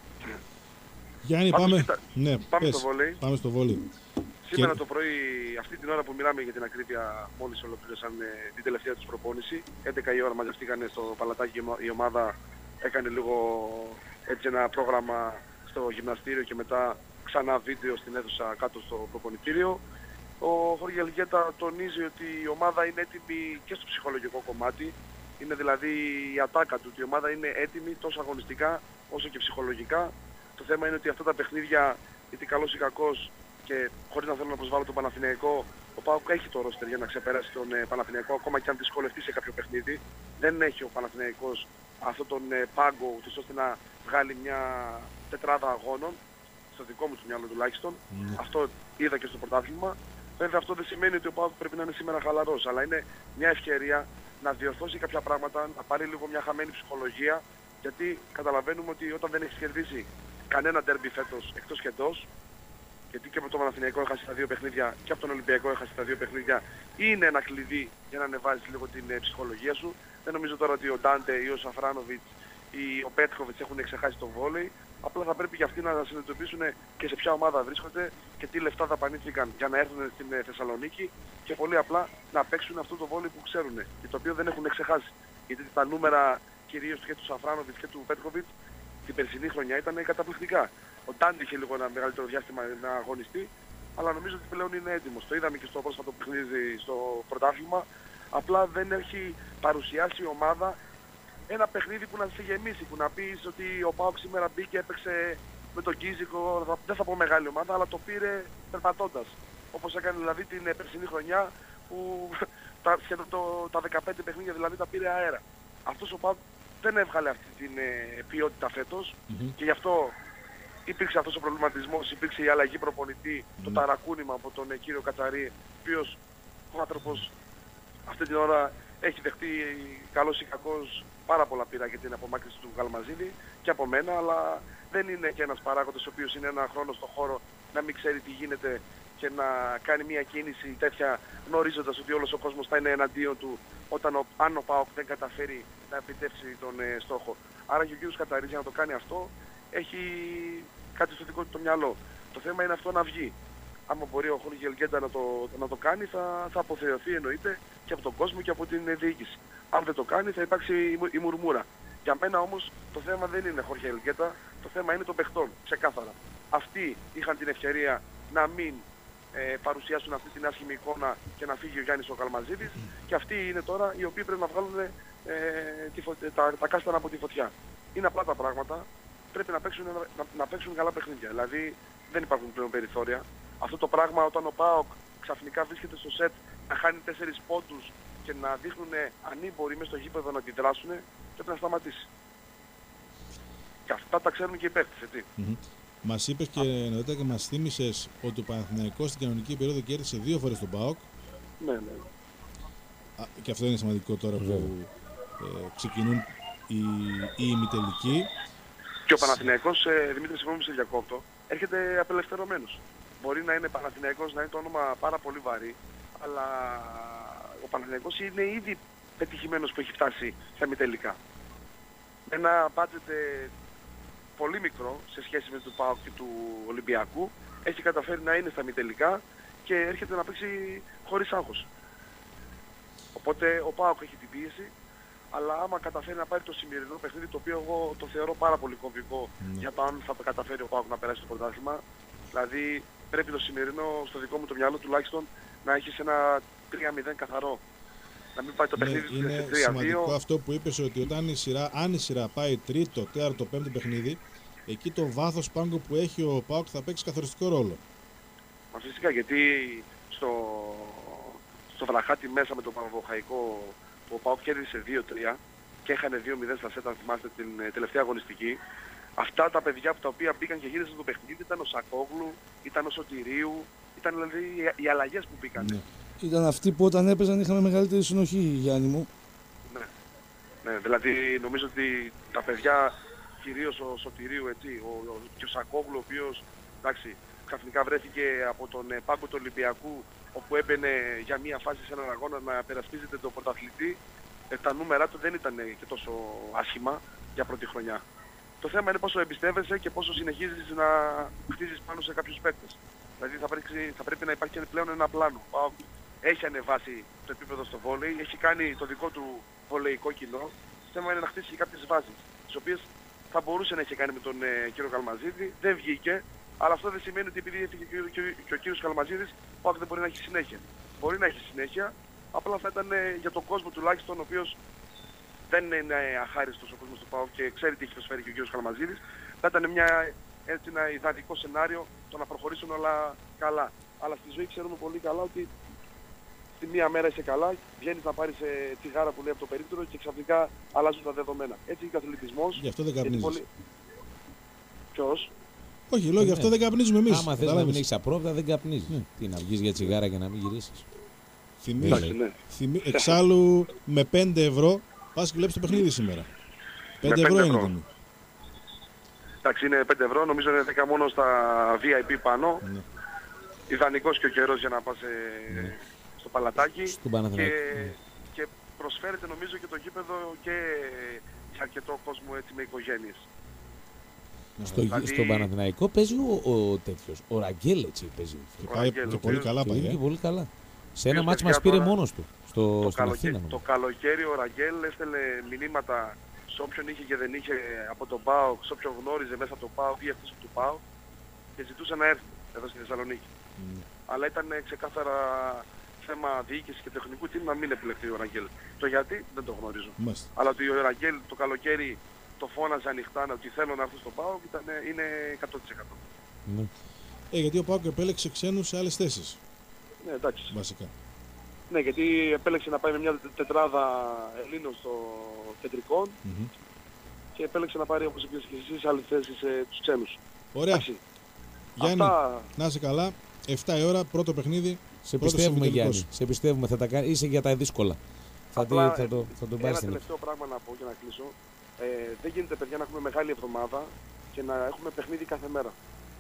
Γιάννη, Πάντως, πάμε. κοίτα, Ναι, Πάμε πες. στο βολέι. Πάμε στο βόλι. Σήμερα Και- το πρωί, αυτή την ώρα που μιλάμε για την ακρίβεια, μόλις ολοκλήρωσαν ε, την τελευταία τους προπόνηση. έντεκα η ώρα μαζευτήκανε στο παλατάκι η ομα- η ομάδα, έκανε λίγο έτσι ένα πρόγραμμα στο γυμναστήριο και μετά ξανά βίντεο στην αίθουσα κάτω στο προπονητήριο. Ο Χόργε Ελγέτα τονίζει ότι η ομάδα είναι έτοιμη και στο ψυχολογικό κομμάτι. Είναι δηλαδή η ατάκα του, ότι η ομάδα είναι έτοιμη τόσο αγωνιστικά όσο και ψυχολογικά. Το θέμα είναι ότι αυτά τα παιχνίδια, είτε καλός ή κακός, και χωρίς να θέλω να προσβάλλω τον Παναθηναϊκό, ο ΠΑΟΚ έχει το ρόστερ για να ξεπεράσει τον ε, Παναθηναϊκό, ακόμα και αν δυσκολευτεί σε κάποιο παιχνίδι. Δεν έχει ο Παναθηναϊκός αυτόν τον ε, πάγκο, ούτως ώστε να βγάλει μια τετράδα αγώνων, στο δικό μου του μυαλό τουλάχιστον. Ναι. Αυτό είδα και στο πρωτάθλημα. Βέβαια αυτό δεν σημαίνει ότι ο ΠΑΟΚ πρέπει να είναι σήμερα χαλαρός, αλλά είναι μια ευκαιρία να διορθώσει κάποια πράγματα, να πάρει λίγο μια χαμένη ψυχολογία, γιατί καταλαβαίνουμε ότι όταν δεν έχεις κερδίσει κανένα ντέρμπι φέτος εκτός και εντός. Γιατί και από το Παναθηναϊκό έχασε τα δύο παιχνίδια και από τον Ολυμπιακό έχασε τα δύο παιχνίδια. Είναι ένα κλειδί για να ανεβάζεις λίγο την ε, ψυχολογία σου. Δεν νομίζω τώρα ότι ο Ντάντε ή ο Σαφράνοβιτς ή ο Πέτκοβιτς έχουν ξεχάσει το βόλεϊ. Απλά θα πρέπει και αυτοί να συνειδητοποιήσουν και σε ποια ομάδα βρίσκονται και τι λεφτά δαπανήθηκαν για να έρθουν στην ε, Θεσσαλονίκη και πολύ απλά να παίξουν αυτό το βόλεϊ που ξέρουν και το οποίο δεν έχουν ξεχάσει. Γιατί τα νούμερα κυρίως και του Σαφράνοβιτς και του Πέτκοβιτς την περσινή χρονιά ήταν καταπληκτικά. Ο Ντάντε είχε λίγο ένα μεγαλύτερο διάστημα να αγωνιστεί, αλλά νομίζω ότι πλέον είναι έτοιμος. Το είδαμε και στο πρόσφατο παιχνίδι στο πρωτάθλημα. Απλά δεν έχει παρουσιάσει η ομάδα ένα παιχνίδι που να σε γεμίσει, που να πεις ότι ο ΠΑΟΚ σήμερα μπήκε, έπαιξε με τον Κίζικο, δεν θα πω μεγάλη ομάδα, αλλά το πήρε περπατώντας. Όπως έκανε δηλαδή την περσινή χρονιά που τα, σχεδόν το, τα δεκαπέντε παιχνίδια δηλαδή τα πήρε αέρα. Αυτός ο ΠΑΟΚ δεν έβγαλε αυτή την ε, ποιότητα φέτος mm-hmm. και γι' αυτό υπήρξε αυτός ο προβληματισμός, υπήρξε η αλλαγή προπονητή, mm. το ταρακούνημα από τον ε, κύριο Κατσαρή, ο οποίος ο άνθρωπος αυτή την ώρα έχει δεχτεί καλός ή κακός πάρα πολλά πειρά για την απομάκρυνση του Γαλμαζίδη και από μένα, αλλά δεν είναι και ένας παράγοντας ο οποίος είναι ένα χρόνο στο χώρο να μην ξέρει τι γίνεται και να κάνει μια κίνηση τέτοια γνωρίζοντας ότι όλος ο κόσμος θα είναι εναντίον του όταν ο, αν ο ΠΑΟΚ δεν καταφέρει να επιτεύξει τον ε, στόχο. Άρα και ο κύριος Κατσαρής για να το κάνει αυτό έχει κάτι στο δικό του το μυαλό. Το θέμα είναι αυτό να βγει. Άμα μπορεί ο Χόρχε Ελγκέντα να το, να το κάνει θα, θα αποθεωθεί εννοείται και από τον κόσμο και από την διοίκηση. Αν δεν το κάνει θα υπάρξει η, η μουρμούρα. Για μένα όμως το θέμα δεν είναι Χόρχε Ελγκέντα, το θέμα είναι των παιχτών, ξεκάθαρα. Αυτοί είχαν την ευκαιρία να μην ε, παρουσιάσουν αυτή την άσχημη εικόνα και να φύγει ο Γιάννης ο Καλμαζίδης και αυτοί είναι τώρα οι οποίοι πρέπει να βγάλουν ε, τη φω... τα, τα κάστανα από τη φωτιά. Είναι απλά τα πράγματα, πρέπει να παίξουν, να, να παίξουν καλά παιχνίδια, δηλαδή δεν υπάρχουν πλέον περιθώρια. Αυτό το πράγμα όταν ο ΠΑΟΚ ξαφνικά βρίσκεται στο σετ να χάνει τέσσερις πόντους και να δείχνουν ανήμποροι μέσα στο γήπεδο να αντιδράσουν, πρέπει να σταματήσει. Και αυτά τα ξέρουν και οι παίκτες, έτσι. Mm-hmm. Μας είπες και νωρίτερα και μας θύμισες ότι ο Παναθηναϊκός στην κανονική περίοδο κέρδισε δύο φορές τον ΠΑΟΚ. Ναι, ναι. Α, και αυτό είναι σημαντικό τώρα mm-hmm. που ε, ξεκινούν οι, οι ημιτελικοί. Και ο Παναθηναϊκός, ε, Δημήτρη, συγγνώμη σε διακόπτω, έρχεται απελευθερωμένος. Μπορεί να είναι Παναθηναϊκός, να είναι το όνομα πάρα πολύ βαρύ, αλλά ο Παναθηναϊκός είναι ήδη πετυχημένος που έχει φτάσει στα ημιτελικά. Με ένα μπάτζετ πολύ μικρό σε σχέση με το ΠΑΟΚ και του Ολυμπιακού, έχει καταφέρει να είναι στα ημιτελικά και έρχεται να παίξει χωρίς άγχος. Οπότε ο ΠΑΟΚ έχει την πίεση, αλλά άμα καταφέρει να πάρει το σημερινό παιχνίδι, το οποίο εγώ το θεωρώ πάρα πολύ κομβικό mm. για το αν θα καταφέρει ο ΠΑΟΚ να περάσει το πρωτάθλημα, δηλαδή πρέπει το σημερινό στο δικό μου το μυαλό τουλάχιστον να έχει ένα τρία μηδέν καθαρό. Να μην πάει το ναι, παιχνίδι του είναι τρία δύο. σημαντικό αυτό που είπες, ότι όταν η σειρά, αν η σειρά πάει τρίτο, τέταρτο, πέμπτο παιχνίδι, εκεί το βάθος πάγκο που έχει ο ΠΑΟΚ θα παίξει καθοριστικό ρόλο. Μα φυσικά, γιατί στο, στο βραχάτι μέσα με τον Παναβοχαϊκό που ο ΠΑΟΚ κέρδισε δύο τρία και έχανε δύο μηδέν στα σέτα, θυμάστε την τελευταία αγωνιστική. Αυτά τα παιδιά που τα οποία μπήκαν και γύρισαν το παιχνίδι ήταν ο Σακόγλου, ήταν ο Σωτηρίου, ήταν δηλαδή οι αλλαγές που μπήκαν. Ναι. Ήταν αυτοί που όταν έπαιζαν είχαμε μεγαλύτερη συνοχή, Γιάννη μου. Ναι, ναι, δηλαδή νομίζω ότι τα παιδιά, κυρίως ο Σωτηρίου έτσι, ο, ο, και ο Σακόγλου, ο οποίος εντάξει, ξαφνικά βρέθηκε από τον ε, πάγκο του Ολυμπιακού, όπου έμπαινε για μία φάση σε έναν αγώνα να περασπίζεται τον πρωταθλητή, ε, τα νούμερα του δεν ήταν και τόσο άσχημα για πρώτη χρονιά. Το θέμα είναι πόσο εμπιστεύεσαι και πόσο συνεχίζεις να χτίζεις πάνω σε κάποιους παίκτες. Δηλαδή θα πρέπει, θα πρέπει να υπάρχει πλέον ένα πλάνο. Έχει ανεβάσει το επίπεδο στο βόλεϊ, έχει κάνει το δικό του βολεϊκό κοινό. Το θέμα είναι να χτίσει κάποιες βάσεις, τις οποίες θα μπορούσε να έχει κάνει με τον ε, κύριο Καλμαζίδη. Δεν βγήκε, αλλά αυτό δεν σημαίνει ότι επειδή έφυγε και, και, και ο κύριος Καλμαζίδης, ο δεν μπορεί να έχει συνέχεια. Μπορεί να έχει συνέχεια, απλά θα ήταν ε, για τον κόσμο τουλάχιστον, ο οποίος δεν είναι αχάριστος ο κόσμος του ΠΑΟΚ και ξέρει τι έχει προσφέρει και ο κύριος Καλμαζίδης, θα ήταν μια, έτσι, ένα ιδανικό σενάριο το να προχωρήσουν όλα καλά. Αλλά στη ζωή ξέρουμε πολύ καλά ότι τη μία μέρα είσαι καλά, βγαίνεις να πάρεις ε, τσιγάρα που λέει από το περίπτερο και ξαφνικά αλλάζουν τα δεδομένα. Έτσι είναι ο αθλητισμός. Γι' αυτό δεν καπνίζεις. Πολύ... Ποιος? Όχι, λόγω γι' αυτό δεν καπνίζουμε εμείς. Άμα θες να μην έχεις απρόβλεπτα δεν καπνίζεις. Ναι. Τι, να βγεις για τσιγάρα και να μην γυρίσεις. Θυμίζει. Ναι. Θυμί... Εξάλλου με πέντε ευρώ πας και βλέπεις το παιχνίδι σήμερα. πέντε ευρώ είναι το. Εντάξει, είναι πέντε ευρώ, νομίζω είναι δέκα μόνο στα βι άι πι πάνω. Ναι. Ιδανικός και ο καιρός για να πας ε, στο Παλατάκι. Στον Παναθηναϊκό. Και, Ναι. και προσφέρεται νομίζω και το γήπεδο και σε αρκετό κόσμο έτσι με οικογένειες. Στο, Δηλαδή- Στον Παναθηναϊκό παίζει ο, ο τέτοιος. Ο Ραγκέλ έτσι παίζει. Και Ο πάει Ραγκέλ, και ο πολύ οποίος- καλά Και πάει. είναι ε. και πολύ καλά. Σε ένα Ποιος, μάτς παιδιά, μας πήρε τώρα- μόνος του. Στο, Το, στην καλοκαίρι, Αθήνα. το καλοκαίρι ο Ραγκέλ έστελε μηνύματα σε όποιον είχε και δεν είχε από τον ΠΑΟΚ, σε όποιον γνώριζε μέσα από τον ΠΑΟΚ ή εκτός από τον ΠΑΟΚ και ζητούσε να έρθει εδώ στη Θεσσαλονίκη. Mm. Αλλά ήταν ξεκάθαρα θέμα διοίκησης και τεχνικού team να μην επιλεχθεί ο Ραγκέλ. Το γιατί δεν το γνωρίζω. Μάλιστα. Αλλά ότι ο Ραγκέλ το καλοκαίρι το φώναζε ανοιχτά ότι θέλω να έρθω στο ΠΑΟΚ ήταν, είναι εκατό τοις εκατό. Ναι. Ε, γιατί ο Πάοκ επέλεξε ξένους σε άλλες θέσεις. Ναι, εντάξει. Βασικά. Ναι, γιατί επέλεξε να πάει με μια τε- τετράδα Ελλήνων στο κεντρικό Μμμ. και επέλεξε να πάρει, όπως είπες και εσείς, άλλη θέση σε τους ξένους. Ωραία. Εντάξει. Γιάννη, Αυτά, να είσαι καλά. εφτά η ώρα, πρώτο παιχνίδι. Σε Πρώτος πιστεύουμε, ημιτελικός. Γιάννη. Σε πιστεύουμε. Θα τα κάνει. Είσαι για τα δύσκολα. Θα, τη, απλά, θα, το, θα τον πάρει ένα στην τελευταίο πράγμα να πω για να κλείσω. Ε, δεν γίνεται, παιδιά, να έχουμε μεγάλη εβδομάδα και να έχουμε παιχνίδι κάθε μέρα.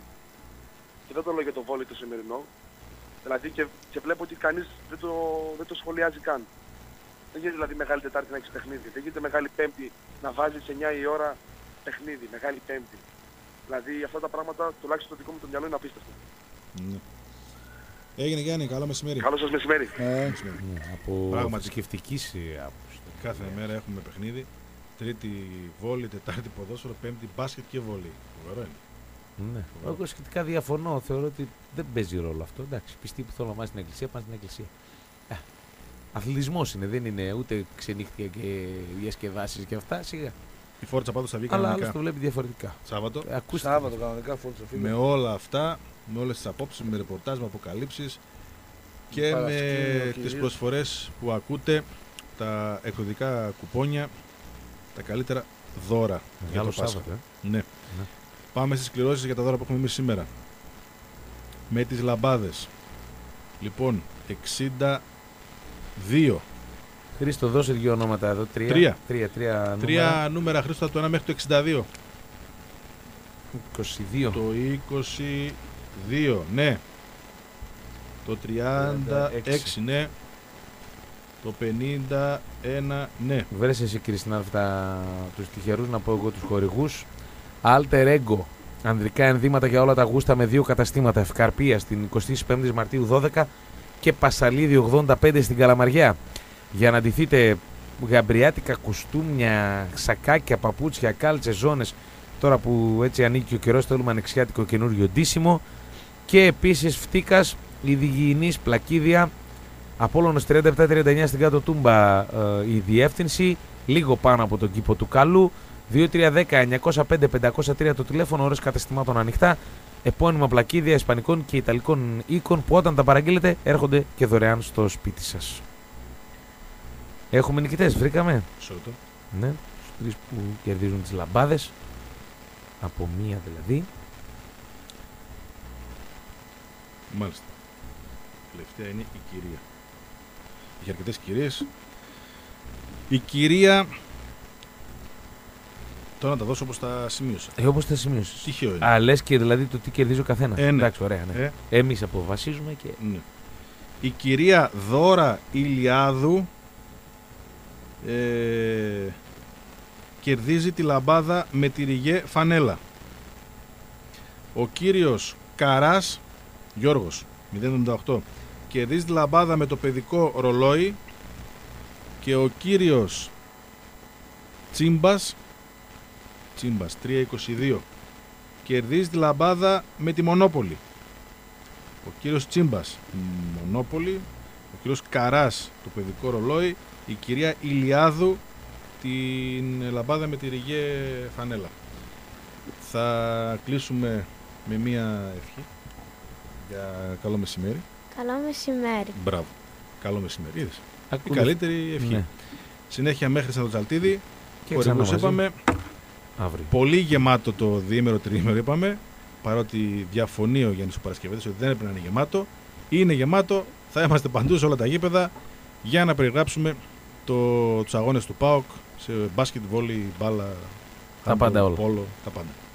Και δεν το λέω για το βόλεϊ το σημερινό. Δηλαδή και, και βλέπω ότι κανείς δεν το, δεν το σχολιάζει καν. Δεν γίνεται δηλαδή μεγάλη Τετάρτη να έχεις παιχνίδι. Δεν γίνεται μεγάλη Πέμπτη να βάζεις εννιά η ώρα παιχνίδι. Μεγάλη Πέμπτη. Δηλαδή αυτά τα πράγματα, τουλάχιστον το δικό μου το μυαλό, είναι απίστευτο. Ναι. Έγινε Γιάννη, καλό μεσημέρι. Καλό σας μεσημέρι. Ε, Ναι, από Πράγματι. θρησκευτική άποψη. Κάθε μέρα έχουμε παιχνίδι. Τρίτη βόλη, Τετάρτη ποδόσφαιρο, Πέμπτη μπάσκετ και βόλη. Φοβερό είναι. Ναι. Εγώ σχετικά διαφωνώ. Θεωρώ ότι δεν παίζει ρόλο αυτό. Εντάξει, πιστοί που θέλουν να πάνε στην εκκλησία, πάνε στην εκκλησία. Ε, αθλητισμός είναι, δεν είναι ούτε ξενύχτια και διασκεδάσεις και αυτά. Σιγά. Η Φόρτσα πάντως θα βγει Αλλά κανονικά άλλος το βλέπει διαφορετικά. Σάββατο. Ε, ακούστε. Σάββατο κανονικά φόρτσα φίλε. Με όλα αυτά, με όλες τις απόψεις, με ρεπορτάζ, με αποκαλύψεις και Παρασκήνιο, με κυρίως. τις προσφορές που ακούτε, τα εκδοτικά κουπόνια, τα καλύτερα δώρα για Μεγάλο το Πάσχα. Σάββατο. Ε. Ναι. Πάμε στις κληρώσεις για τα δώρα που έχουμε εμείς σήμερα. Με τις λαμπάδες. Λοιπόν, εξήντα δύο. Χρήστο, δώσε δύο ονόματα εδώ. Τρία. Τρία. Τρία, τρία νούμερα. Τρία νούμερα Χρήστο από το ένα μέχρι το εξήντα δύο. είκοσι δύο. Το είκοσι δύο, ναι. Το τριάντα έξι, ναι. Το πενήντα ένα, ναι. Βρες εσύ, Κριστίνα, αυτά τους τυχερούς, να πω εγώ τους χορηγούς. Alter Ego. Ανδρικά ενδύματα για όλα τα γούστα με δύο καταστήματα. Ευκαρπία στην εικοστή πέμπτη Μαρτίου δώδεκα και Πασαλίδη ογδόντα πέντε στην Καλαμαριά. Για να ντυθείτε γαμπριάτικα κουστούμια, σακάκια, παπούτσια, κάλτσες, ζώνες. Τώρα που έτσι ανήκει ο καιρός, θέλουμε ανοιξιάτικο καινούριο ντύσιμο. Και επίσης φτύκας, υγιεινής πλακίδια. Απόλλωνος τριάντα επτά τριάντα εννιά στην κάτω Τούμπα, ε, η διεύθυνση. Λίγο πάνω από τον κήπο του Καλού. δύο τρία ένα μηδέν εννιακόσια πέντε πεντακόσια τρία το τηλέφωνο, ώρες καταστημάτων ανοιχτά. Επώνυμα πλακίδια ισπανικών και ιταλικών οίκων που όταν τα παραγγείλετε έρχονται και δωρεάν στο σπίτι σας. Έχουμε νικητές, βρήκαμε. Σώτο. Ναι, τους τρεις που κερδίζουν τις λαμπάδες. Από μία δηλαδή. Μάλιστα. Τελευταία είναι η κυρία. Είχε αρκετές κυρίες. Η κυρία... Τώρα να τα δώσω όπως τα σημείωσα. Ε, όπως τα σημείωσες. Τυχαίο είναι. Α, λες και δηλαδή το τι κερδίζει ο καθένας. Ε, ναι. Εντάξει, ωραία, ναι. Ε, Εμείς αποφασίζουμε και... ναι. Η κυρία Δώρα Ηλιάδου ε, κερδίζει τη λαμπάδα με τη ριγέ φανέλα. Ο κύριος Καράς Γιώργος μηδέν εβδομήντα οκτώ κερδίζει τη λαμπάδα με το παιδικό ρολόι και ο κύριος Τσίμπας Τσίμπας τριακόσια είκοσι δύο κερδίζει τη λαμπάδα με τη Μονόπολη. Ο κύριος Τσίμπας Μονόπολη, ο κύριος Καράς το παιδικό ρολόι, η κυρία Ηλιάδου την λαμπάδα με τη ριγέ φανέλα. Θα κλείσουμε με μία ευχή για καλό μεσημέρι. Καλό μεσημέρι. Μπράβο. Καλό μεσημέρι. Είδες. Η Ακούνε- καλύτερη ευχή. Ναι. Συνέχεια μέχρι σαν το Τζαλτίδι. Και Χορηγούς ξανά μαζί. είπαμε. Αύριο. Πολύ γεμάτο το διήμερο τριήμερο είπαμε. Παρότι διαφωνεί ο Γιάννης ο Παρασκευέτης ότι δεν έπρεπε να είναι γεμάτο. Είναι γεμάτο. Θα είμαστε παντού σε όλα τα γήπεδα για να περιγράψουμε το, τους αγώνες του ΠΑΟΚ σε μπάσκετ, βόλι, μπάλα, Τα πάντα handball, όλα. πόλο, τα πάντα.